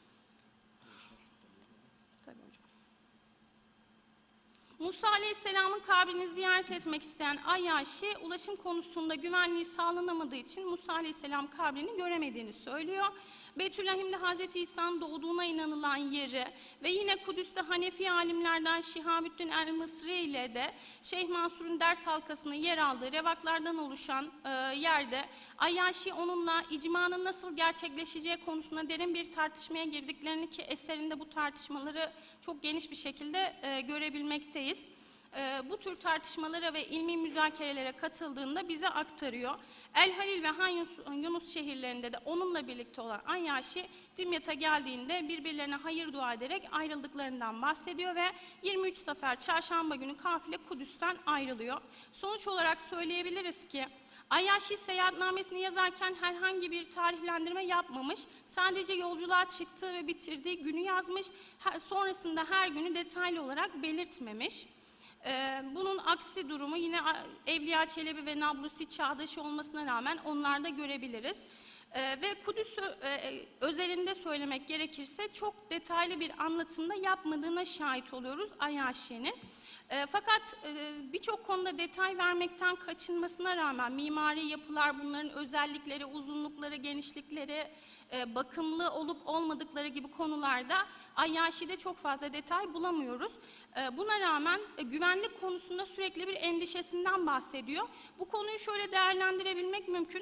Musa Aleyhisselam'ın kabrini ziyaret etmek isteyen Ayyaşi, ulaşım konusunda güvenliği sağlanamadığı için Musa Aleyhisselam kabrini göremediğini söylüyor. Beytüllahim'de Hz. İsa'nın doğduğuna inanılan yeri ve yine Kudüs'te Hanefi alimlerden Şihabüddin el-Mısri ile de Şeyh Mansur'un ders halkasının yer aldığı revaklardan oluşan yerde Ayyaşi onunla icmanın nasıl gerçekleşeceği konusunda derin bir tartışmaya girdiklerini, ki eserinde bu tartışmaları çok geniş bir şekilde görebilmekteyiz. Bu tür tartışmalara ve ilmi müzakerelere katıldığında bize aktarıyor. El Halil ve Han Yunus şehirlerinde de onunla birlikte olan Ayyaşi Dimyat'a geldiğinde birbirlerine hayır dua ederek ayrıldıklarından bahsediyor ve 23 Safer çarşamba günü kafile Kudüs'ten ayrılıyor. Sonuç olarak söyleyebiliriz ki Ayyaşi seyahatnamesini yazarken herhangi bir tarihlendirme yapmamış, sadece yolculuğa çıktığı ve bitirdiği günü yazmış, sonrasında her günü detaylı olarak belirtmemiş. Bunun aksi durumu yine Evliya Çelebi ve Nablusi çağdaşı olmasına rağmen onlarda görebiliriz. Ve Kudüs özelinde söylemek gerekirse çok detaylı bir anlatımda yapmadığına şahit oluyoruz Ayyaşi'nin. Fakat birçok konuda detay vermekten kaçınmasına rağmen mimari yapılar, bunların özellikleri, uzunlukları, genişlikleri, bakımlı olup olmadıkları gibi konularda Ayyaşi'de çok fazla detay bulamıyoruz. Buna rağmen güvenlik konusunda sürekli bir endişesinden bahsediyor. Bu konuyu şöyle değerlendirebilmek mümkün.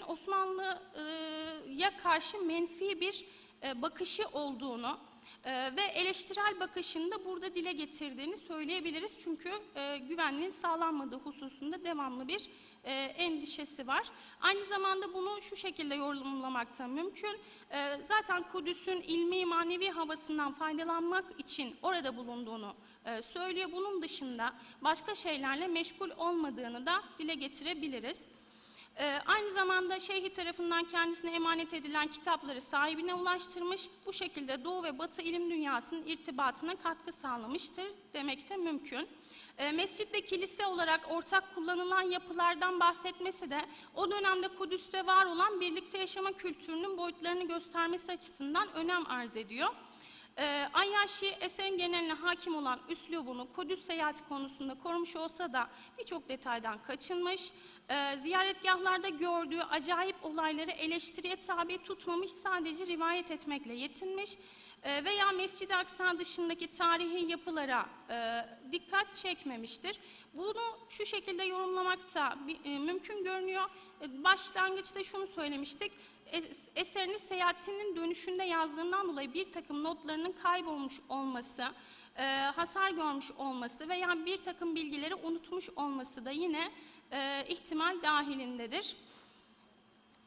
Osmanlı'ya karşı menfi bir bakışı olduğunu ve eleştirel bakışını da burada dile getirdiğini söyleyebiliriz. Çünkü güvenliğin sağlanmadığı hususunda devamlı bir endişesi var. Aynı zamanda bunu şu şekilde yorumlamak da mümkün. Zaten Kudüs'ün ilmi manevi havasından faydalanmak için orada bulunduğunu söylüyor. Bunun dışında başka şeylerle meşgul olmadığını da dile getirebiliriz. Aynı zamanda şeyhi tarafından kendisine emanet edilen kitapları sahibine ulaştırmış, bu şekilde Doğu ve Batı ilim dünyasının irtibatına katkı sağlamıştır demek de mümkün. Mescit ve kilise olarak ortak kullanılan yapılardan bahsetmesi de o dönemde Kudüs'te var olan birlikte yaşama kültürünün boyutlarını göstermesi açısından önem arz ediyor. Ayyaşi eserin geneline hakim olan üslubunu Kudüs seyahati konusunda korumuş olsa da birçok detaydan kaçınmış. Ziyaretgahlarda gördüğü acayip olayları eleştiriye tabi tutmamış, sadece rivayet etmekle yetinmiş. Veya Mescid-i Aksa dışındaki tarihi yapılara dikkat çekmemiştir. Bunu şu şekilde yorumlamak da mümkün görünüyor. Başlangıçta şunu söylemiştik. Eserini seyahatinin dönüşünde yazdığından dolayı bir takım notlarının kaybolmuş olması, hasar görmüş olması veya bir takım bilgileri unutmuş olması da yine ihtimal dahilindedir.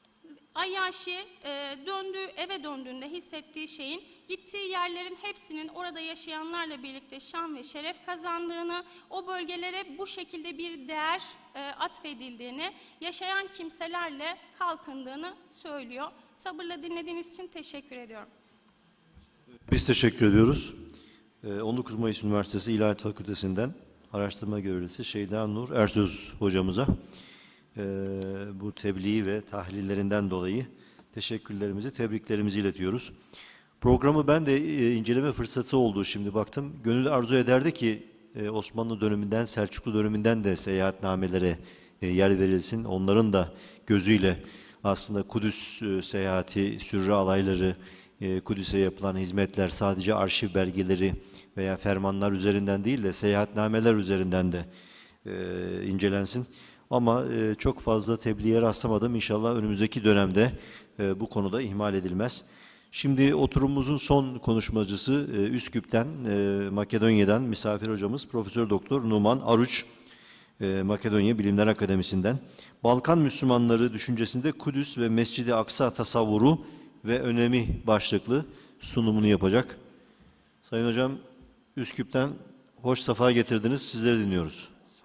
Ayyaşi eve döndüğünde hissettiği şeyin gittiği yerlerin hepsinin orada yaşayanlarla birlikte şan ve şeref kazandığını, o bölgelere bu şekilde bir değer atfedildiğini, yaşayan kimselerle kalkındığını söylüyor. Sabırla dinlediğiniz için teşekkür ediyorum. Biz teşekkür ediyoruz. 19 Mayıs Üniversitesi İlahiyat Fakültesinden araştırma görevlisi Şeyda Nur Ersöz hocamıza bu tebliğ ve tahlillerinden dolayı teşekkürlerimizi, tebriklerimizi iletiyoruz. Programı ben de inceleme fırsatı oldu, şimdi baktım. Gönül arzu ederdi ki Osmanlı döneminden, Selçuklu döneminden de seyahatnamelere yer verilsin. Onların da gözüyle aslında Kudüs seyahati, sürre alayları, Kudüs'e yapılan hizmetler sadece arşiv belgeleri veya fermanlar üzerinden değil de seyahatnameler üzerinden de incelensin. Ama çok fazla tebliğe rastlamadım. İnşallah önümüzdeki dönemde bu konuda ihmal edilmez. Şimdi oturumumuzun son konuşmacısı Üsküp'ten, Makedonya'dan misafir hocamız Profesör Doktor Numan Aruç, Makedonya Bilimler Akademisi'nden. Balkan Müslümanları düşüncesinde Kudüs ve Mescid-i Aksa tasavvuru ve önemi başlıklı sunumunu yapacak. Sayın hocam, Üsküp'ten hoş safa getirdiniz. Sizleri dinliyoruz.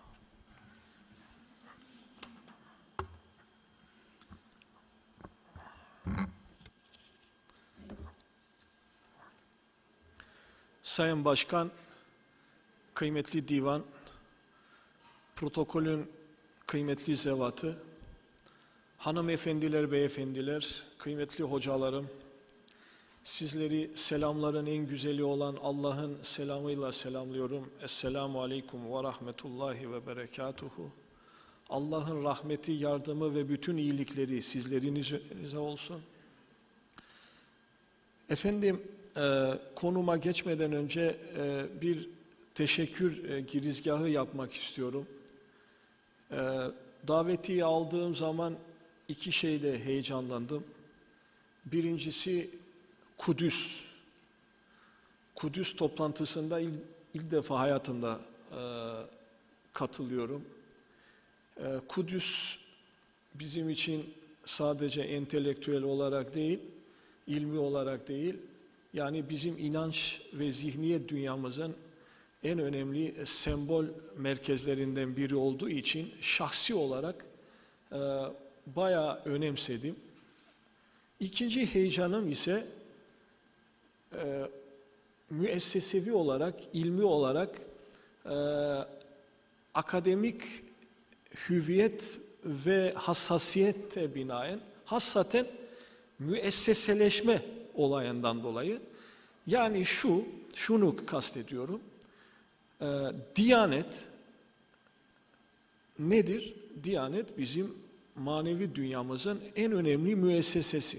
Sayın Başkan, kıymetli divan, protokolün kıymetli zevatı, hanımefendiler, beyefendiler, kıymetli hocalarım, sizleri selamların en güzeli olan Allah'ın selamıyla selamlıyorum. Esselamu Aleyküm ve Rahmetullahi ve Berekatuhu. Allah'ın rahmeti, yardımı ve bütün iyilikleri sizlerinize olsun. Efendim, konuma geçmeden önce bir teşekkür girizgahı yapmak istiyorum. Davetiyi aldığım zaman iki şeyle heyecanlandım. Birincisi Kudüs. Kudüs toplantısında ilk defa hayatımda katılıyorum. Kudüs bizim için sadece entelektüel olarak değil, ilmi olarak değil, yani bizim inanç ve zihniyet dünyamızın en önemli sembol merkezlerinden biri olduğu için şahsi olarak bayağı önemsedim. İkinci heyecanım ise müessesevi olarak, ilmi olarak akademik hüviyet ve hassasiyete binaen hassaten müesseseleşme olayından dolayı, yani şunu kastediyorum, Diyanet nedir? Diyanet bizim manevi dünyamızın en önemli müessesesi.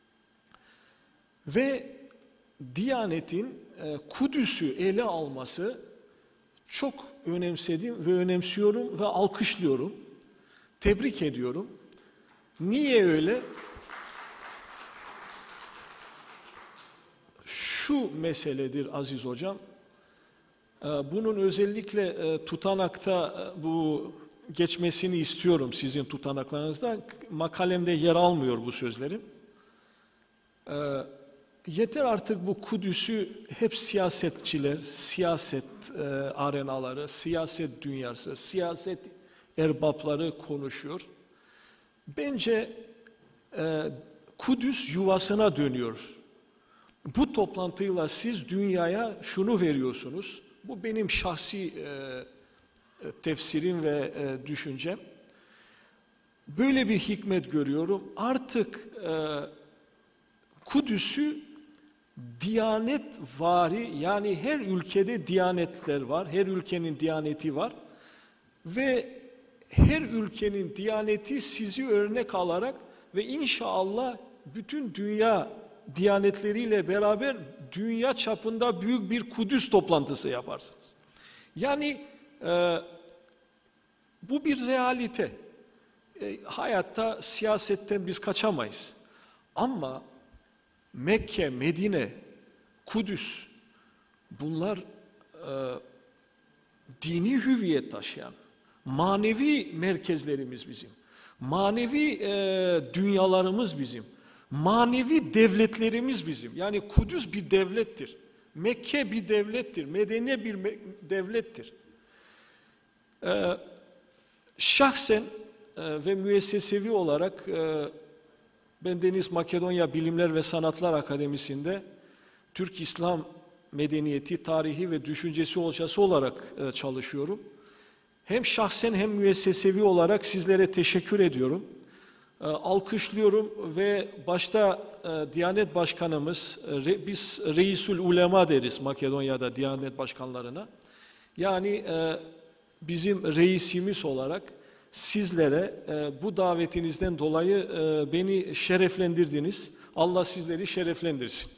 Ve Diyanet'in Kudüs'ü ele alması çok önemsedim ve önemsiyorum ve alkışlıyorum. Tebrik ediyorum. Niye öyle? Şu meseledir aziz hocam. Bunun özellikle tutanakta bu geçmesini istiyorum, sizin tutanaklarınızda. Makalemde yer almıyor bu sözlerim. Yeter artık bu Kudüs'ü hep siyasetçiler, siyaset arenaları, siyaset dünyası, siyaset erbapları konuşuyor. Bence Kudüs yuvasına dönüyor. Bu toplantıyla siz dünyaya şunu veriyorsunuz. Bu benim şahsi tefsirim ve düşüncem. Böyle bir hikmet görüyorum. Artık Kudüs'ü diyanetvari, yani her ülkede diyanetler var, her ülkenin diyaneti var ve her ülkenin diyaneti sizi örnek alarak ve inşallah bütün dünya diyanetleriyle beraber dünya çapında büyük bir Kudüs toplantısı yaparsınız. Yani bu bir realite. Hayatta, siyasetten biz kaçamayız. Ama Mekke, Medine, Kudüs, bunlar dini hüviyet taşıyan, manevi merkezlerimiz bizim. Manevi dünyalarımız bizim. Manevi devletlerimiz bizim. Yani Kudüs bir devlettir. Mekke bir devlettir. Medine bir devlettir. Şahsen ve müessesevi olarak ben Deniz Makedonya Bilimler ve Sanatlar Akademisi'nde Türk İslam medeniyeti, tarihi ve düşüncesi hocası olarak çalışıyorum. Hem şahsen hem müessesevi olarak sizlere teşekkür ediyorum. Alkışlıyorum ve başta Diyanet Başkanımız, biz Reisül Ulema deriz Makedonya'da Diyanet Başkanlarına. Yani bizim reisimiz olarak sizlere bu davetinizden dolayı beni şereflendirdiniz. Allah sizleri şereflendirsin.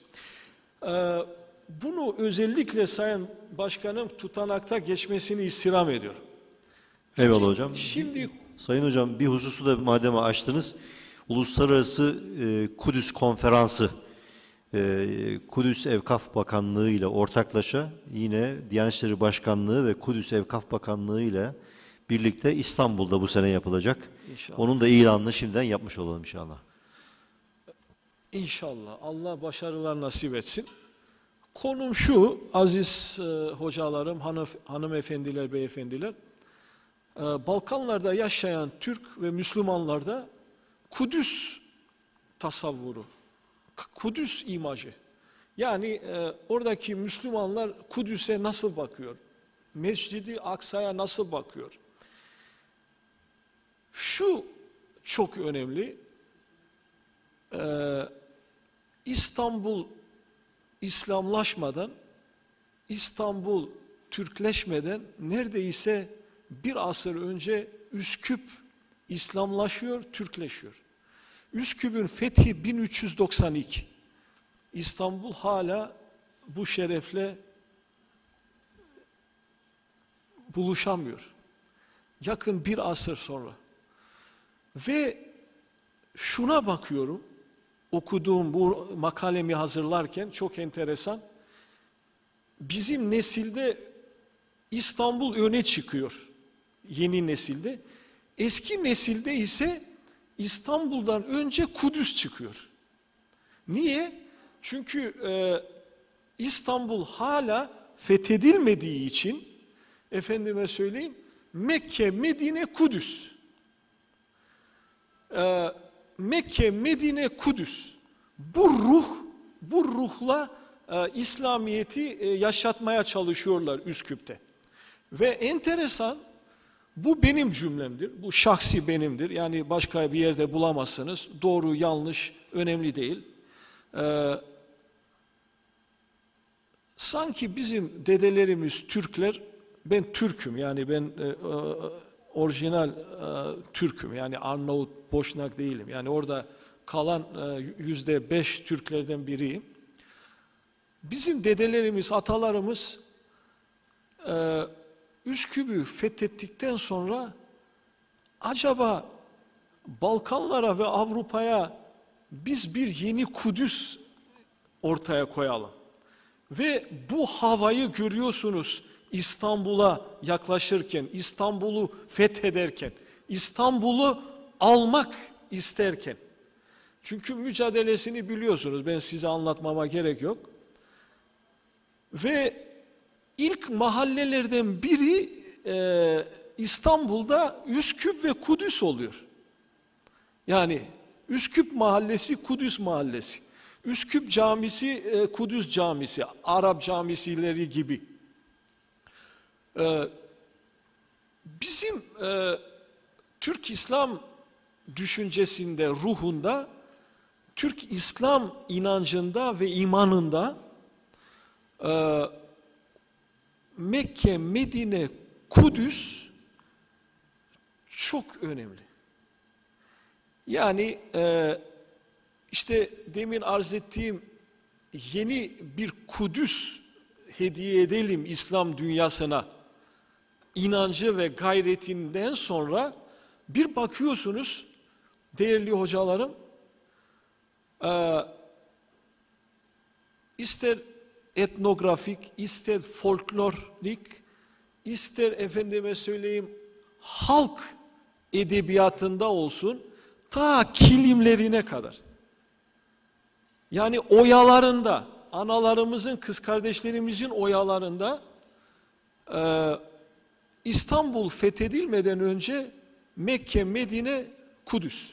Bunu özellikle Sayın Başkanım tutanakta geçmesini istirham ediyorum. Eyvallah hocam. Şimdi Sayın hocam bir hususu da madem açtınız, Uluslararası Kudüs Konferansı, Kudüs Evkaf Bakanlığı ile ortaklaşa yine Diyanet İşleri Başkanlığı ve Kudüs Evkaf Bakanlığı ile birlikte İstanbul'da bu sene yapılacak. İnşallah. Onun da ilanını şimdiden yapmış olalım inşallah. İnşallah. Allah başarılar nasip etsin. Konum şu, aziz hocalarım, hanımefendiler, beyefendiler. Balkanlarda yaşayan Türk ve Müslümanlarda Kudüs tasavvuru, Kudüs imajı. Yani oradaki Müslümanlar Kudüs'e nasıl bakıyor? Mescid-i Aksa'ya nasıl bakıyor? Şu çok önemli. İstanbul İslamlaşmadan, İstanbul Türkleşmeden neredeyse bir asır önce Üsküp İslamlaşıyor, Türkleşiyor. Üsküp'ün fethi 1392. İstanbul hala bu şerefle buluşamıyor. Yakın bir asır sonra. Ve şuna bakıyorum, okuduğum bu makalemi hazırlarken çok enteresan. Bizim nesilde İstanbul öne çıkıyor. Yeni nesilde. Eski nesilde ise İstanbul'dan önce Kudüs çıkıyor. Niye? Çünkü İstanbul hala fethedilmediği için, efendime söyleyeyim, Mekke, Medine, Kudüs. Mekke, Medine, Kudüs. Bu ruhla İslamiyet'i yaşatmaya çalışıyorlar Üsküp'te. Ve enteresan, bu benim cümlemdir, bu şahsi benimdir. Yani başka bir yerde bulamazsınız. Doğru, yanlış, önemli değil. Sanki bizim dedelerimiz Türkler, ben Türk'üm yani ben orijinal Türk'üm yani Arnavut, Boşnak değilim. Yani orada kalan %5 Türklerden biriyim. Bizim dedelerimiz, atalarımız Üsküp'ü fethettikten sonra acaba Balkanlara ve Avrupa'ya biz bir yeni Kudüs ortaya koyalım. Ve bu havayı görüyorsunuz İstanbul'a yaklaşırken, İstanbul'u fethederken, İstanbul'u almak isterken. Çünkü mücadelesini biliyorsunuz, ben size anlatmama gerek yok. Ve ilk mahallelerden biri İstanbul'da Üsküp ve Kudüs oluyor. Yani Üsküp mahallesi, Kudüs mahallesi. Üsküp camisi, Kudüs camisi, Arap camisileri gibi. Bizim Türk İslam düşüncesinde, ruhunda, Türk İslam inancında ve imanında Mekke, Medine, Kudüs çok önemli. Yani işte demin arz ettiğim yeni bir Kudüs hediye edelim İslam dünyasına inancı ve gayretinden sonra bir bakıyorsunuz değerli hocalarım, ister etnografik, ister folklorik, ister efendime söyleyeyim halk edebiyatında olsun, ta kilimlerine kadar. Yani oyalarında, analarımızın, kız kardeşlerimizin oyalarında İstanbul fethedilmeden önce Mekke, Medine, Kudüs.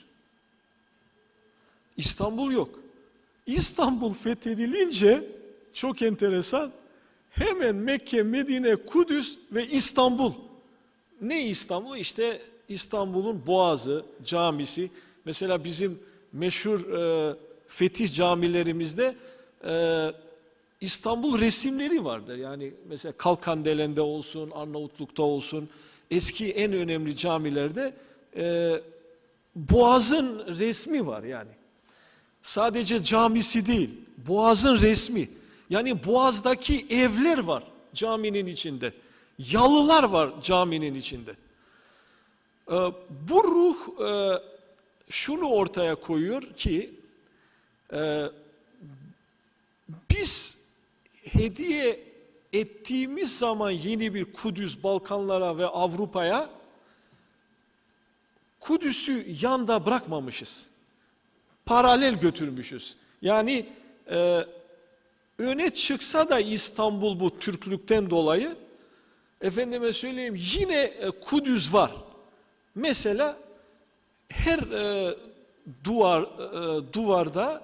İstanbul yok. İstanbul fethedilince çok enteresan, hemen Mekke, Medine, Kudüs ve İstanbul. Ne İstanbul? İşte İstanbul'un Boğazı, camisi. Mesela bizim meşhur fetih camilerimizde İstanbul resimleri vardır. Yani mesela Kalkandelen'de olsun, Arnavutluk'ta olsun, eski en önemli camilerde Boğaz'ın resmi var yani. Sadece camisi değil, Boğaz'ın resmi. Yani Boğaz'daki evler var caminin içinde. Yalılar var caminin içinde. Bu ruh şunu ortaya koyuyor ki biz hediye ettiğimiz zaman yeni bir Kudüs Balkanlara ve Avrupa'ya, Kudüs'ü yanda bırakmamışız. Paralel götürmüşüz. Yani öne çıksa da İstanbul bu Türklükten dolayı, efendime söyleyeyim, yine Kudüs var. Mesela her duvarda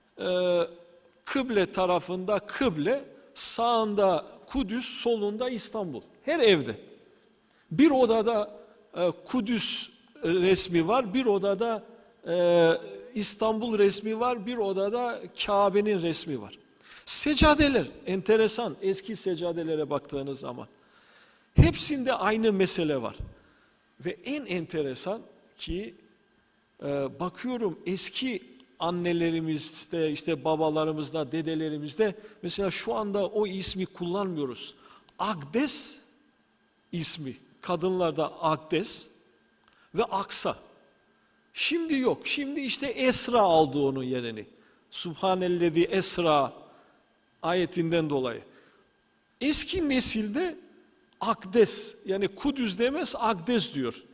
kıble tarafında kıble, sağında Kudüs, solunda İstanbul. Her evde. Bir odada Kudüs resmi var, bir odada İstanbul resmi var, bir odada Kabe'nin resmi var. Seccadeler enteresan, eski seccadelere baktığınız zaman hepsinde aynı mesele var. Ve en enteresan ki bakıyorum eski annelerimizde, işte babalarımızda, dedelerimizde mesela şu anda o ismi kullanmıyoruz. Akdes ismi, kadınlarda Akdes ve Aksa. Şimdi yok. Şimdi işte Esra aldı onun yerini. Subhanellezi Esra ayetinden dolayı. Eski nesilde Akdes, yani Kudüs demez, Akdes diyor.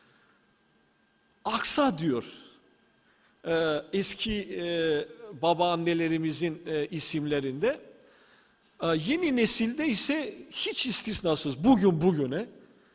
Aksa diyor. Eski babaannelerimizin isimlerinde. Yeni nesilde ise hiç istisnasız bugüne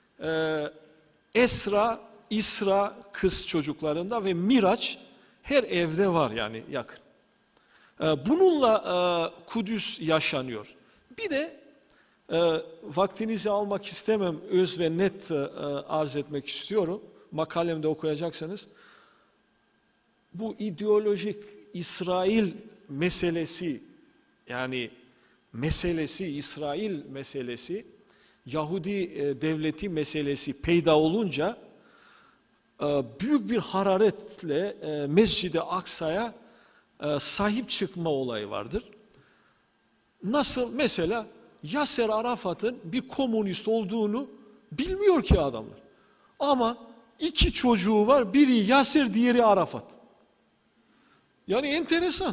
Esra, İsra kız çocuklarında ve Miraç her evde var yani yakın. Bununla Kudüs yaşanıyor. Bir de vaktinizi almak istemem, öz ve net arz etmek istiyorum. Makalemde okuyacaksınız. Bu ideolojik İsrail meselesi, yani İsrail meselesi, Yahudi devleti meselesi peyda olunca büyük bir hararetle Mescid-i Aksa'ya sahip çıkma olayı vardır. Nasıl? Mesela Yasser Arafat'ın bir komünist olduğunu bilmiyor ki adamlar. Ama iki çocuğu var, biri Yasser, diğeri Arafat. Yani enteresan.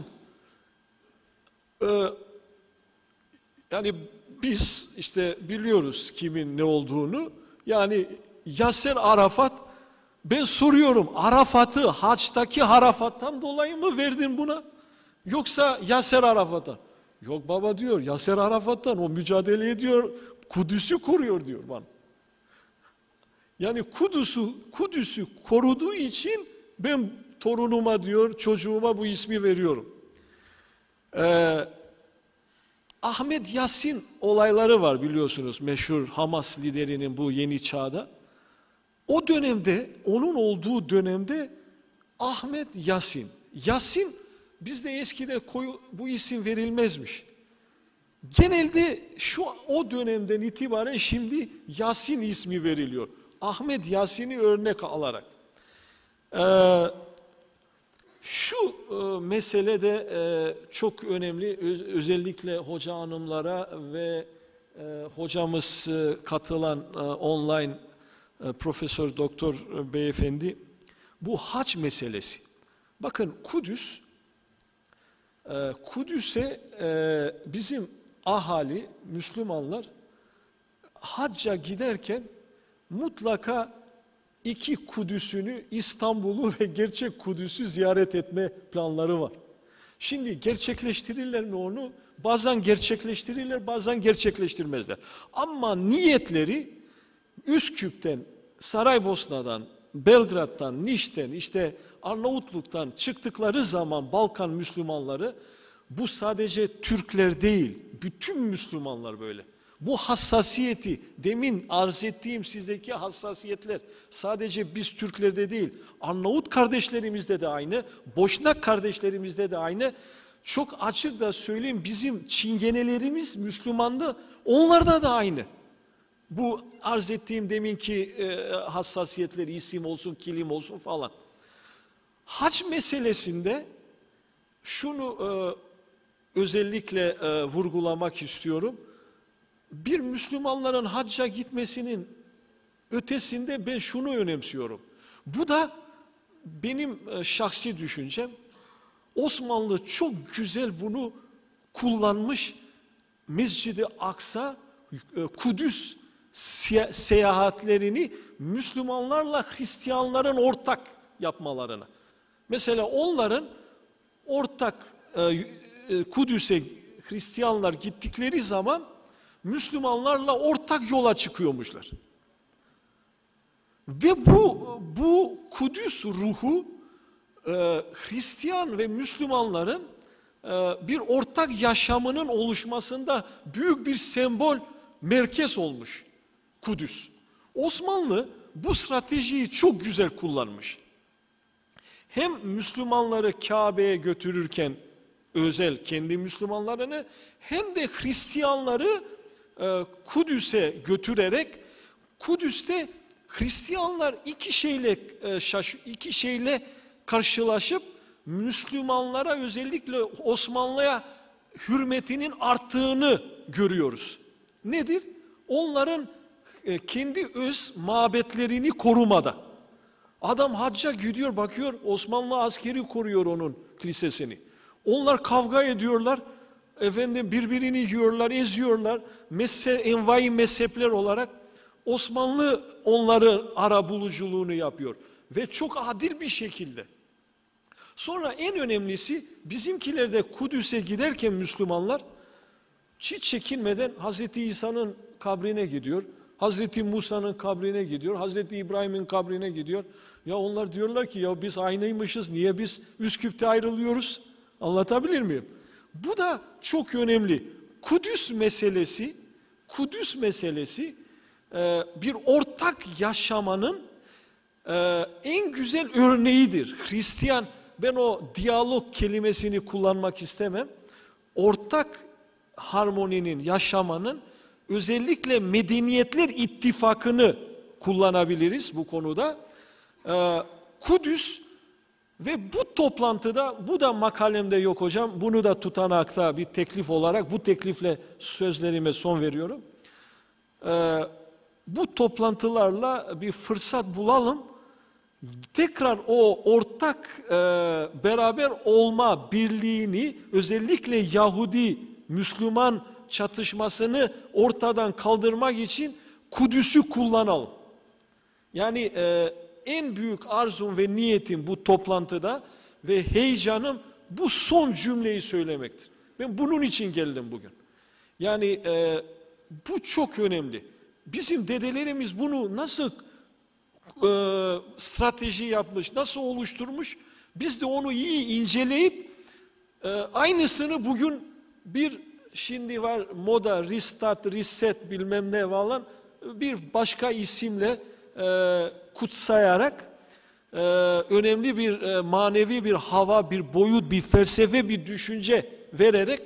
Yani biz işte biliyoruz kimin ne olduğunu. Yani Yasser Arafat, ben soruyorum, Arafat'ı haçtaki Arafat'tan dolayı mı verdin buna? Yoksa Yasser Arafat'tan? Yok baba diyor, Yasser Arafat'tan, o mücadele ediyor, Kudüs'ü koruyor diyor bana. Yani Kudüs'ü koruduğu için ben torunuma diyor, çocuğuma bu ismi veriyorum. Ahmet Yasin olayları var biliyorsunuz, meşhur Hamas liderinin bu yeni çağda. O dönemde, onun olduğu dönemde Ahmet Yasin. Yasin bizde eskide bu isim verilmezmiş. Genelde o dönemden itibaren şimdi Yasin ismi veriliyor. Ahmet Yasin'i örnek alarak. Şu mesele de çok önemli, özellikle hoca hanımlara ve hocamız katılan online Profesör Doktor beyefendi, bu hac meselesi. Bakın Kudüs'e bizim ahali, Müslümanlar hacca giderken mutlaka iki Kudüs'ünü, İstanbul'u ve gerçek Kudüs'ü ziyaret etme planları var. Şimdi gerçekleştirirler mi onu? Bazen gerçekleştirirler, bazen gerçekleştirmezler. Ama niyetleri Üsküp'ten, Saraybosna'dan, Belgrad'dan, Niş'ten, işte Arnavutluk'tan çıktıkları zaman Balkan Müslümanları, bu sadece Türkler değil, bütün Müslümanlar böyle. Bu hassasiyeti, demin arz ettiğim sizdeki hassasiyetler sadece biz Türklerde değil, Arnavut kardeşlerimizde de aynı, Boşnak kardeşlerimizde de aynı. Çok açık da söyleyeyim, bizim çingenelerimiz Müslümandı, onlarda da aynı. Bu arz ettiğim deminki hassasiyetleri, isim olsun, kilim olsun falan. Hac meselesinde şunu özellikle vurgulamak istiyorum. Bir Müslümanların hacca gitmesinin ötesinde ben şunu önemsiyorum. Bu da benim şahsi düşüncem. Osmanlı çok güzel bunu kullanmış. Mescid-i Aksa, Kudüs seyahatlerini Müslümanlarla Hristiyanların ortak yapmalarına. Mesela onların ortak Kudüs'e Hristiyanlar gittikleri zaman Müslümanlarla ortak yola çıkıyormuşlar. Ve bu Kudüs ruhu Hristiyan ve Müslümanların bir ortak yaşamının oluşmasında büyük bir sembol, merkez olmuş Kudüs. Osmanlı bu stratejiyi çok güzel kullanmış. Hem Müslümanları Kabe'ye götürürken özel kendi Müslümanlarını, hem de Hristiyanları Kudüs'e götürerek Kudüs'te Hristiyanlar iki şeyle karşılaşıp Müslümanlara, özellikle Osmanlı'ya hürmetinin arttığını görüyoruz. Nedir? Onların kendi öz mabetlerini korumada. Adam hacca gidiyor, bakıyor Osmanlı askeri koruyor onun kilisesini. Onlar kavga ediyorlar, efendim birbirini yiyorlar, eziyorlar. Envai mezhepler olarak Osmanlı onların arabuluculuğunu yapıyor. Ve çok adil bir şekilde. Sonra en önemlisi, bizimkiler de Kudüs'e giderken Müslümanlar hiç çekinmeden Hazreti İsa'nın kabrine gidiyor. Hazreti Musa'nın kabrine gidiyor. Hazreti İbrahim'in kabrine gidiyor. Ya onlar diyorlar ki ya biz aynıymışız. Niye biz Üsküp'te ayrılıyoruz? Anlatabilir miyim? Bu da çok önemli. Kudüs meselesi bir ortak yaşamanın en güzel örneğidir. Hristiyan, ben o diyalog kelimesini kullanmak istemem. Ortak harmoninin, yaşamanın, özellikle medeniyetler ittifakını kullanabiliriz bu konuda. Kudüs ve bu toplantıda, bu da makalemde yok hocam, bunu da tutanakta bir teklif olarak, bu teklifle sözlerime son veriyorum. Bu toplantılarla bir fırsat bulalım, tekrar o ortak beraber olma birliğini, özellikle Yahudi-Müslüman çatışmasını ortadan kaldırmak için Kudüs'ü kullanalım. Yani en büyük arzum ve niyetim bu toplantıda ve heyecanım bu son cümleyi söylemektir. Ben bunun için geldim bugün. Yani bu çok önemli. Bizim dedelerimiz bunu nasıl strateji yapmış, nasıl oluşturmuş? Biz de onu iyi inceleyip aynısını bugün şimdi var moda, restart, reset bilmem ne falan bir başka isimle kutsayarak önemli bir manevi bir hava, bir boyut, bir felsefe, bir düşünce vererek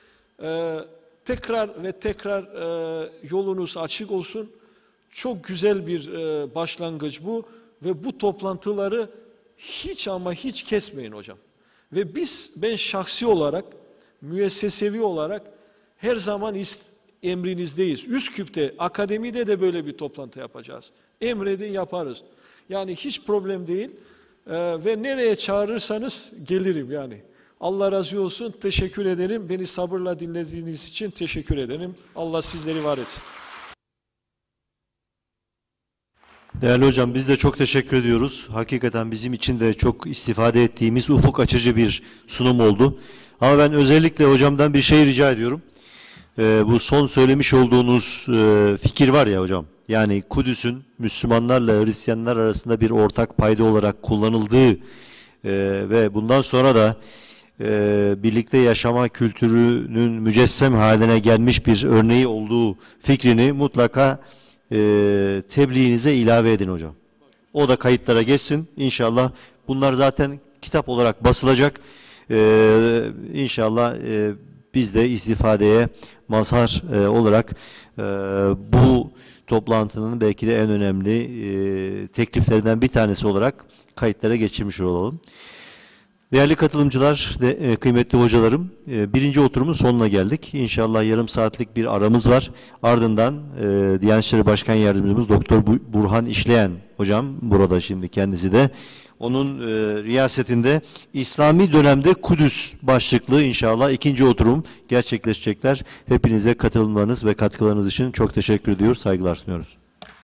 tekrar ve tekrar yolunuz açık olsun. Çok güzel bir başlangıç bu ve bu toplantıları hiç ama hiç kesmeyin hocam. Ve ben şahsi olarak, müessesevi olarak her zaman emrinizdeyiz. Üsküp'te, akademide de böyle bir toplantı yapacağız. Emredin, yaparız. Yani hiç problem değil ve nereye çağırırsanız gelirim yani. Allah razı olsun, teşekkür ederim. Beni sabırla dinlediğiniz için teşekkür ederim. Allah sizleri var etsin. Değerli hocam, biz de çok teşekkür ediyoruz. Hakikaten bizim için de çok istifade ettiğimiz ufuk açıcı bir sunum oldu. Ama ben özellikle hocamdan bir şey rica ediyorum. Bu son söylemiş olduğunuz fikir var ya hocam. Yani Kudüs'ün Müslümanlarla Hristiyanlar arasında bir ortak payda olarak kullanıldığı ve bundan sonra da birlikte yaşama kültürünün mücessem haline gelmiş bir örneği olduğu fikrini mutlaka tebliğinize ilave edin hocam. O da kayıtlara geçsin. İnşallah bunlar zaten kitap olarak basılacak. İnşallah biz de istifadeye mazhar olarak bu toplantının belki de en önemli tekliflerinden bir tanesi olarak kayıtlara geçirmiş olalım. Değerli katılımcılar, kıymetli hocalarım, birinci oturumun sonuna geldik. İnşallah yarım saatlik bir aramız var. Ardından Diyanet İşleri Başkan Yardımcımız Doktor Burhan İşleyen hocam, burada şimdi kendisi de, onun riyasetinde İslami dönemde Kudüs başlıklı inşallah ikinci oturum gerçekleşecekler. Hepinize katılımlarınız ve katkılarınız için çok teşekkür ediyoruz, saygılar sunuyoruz.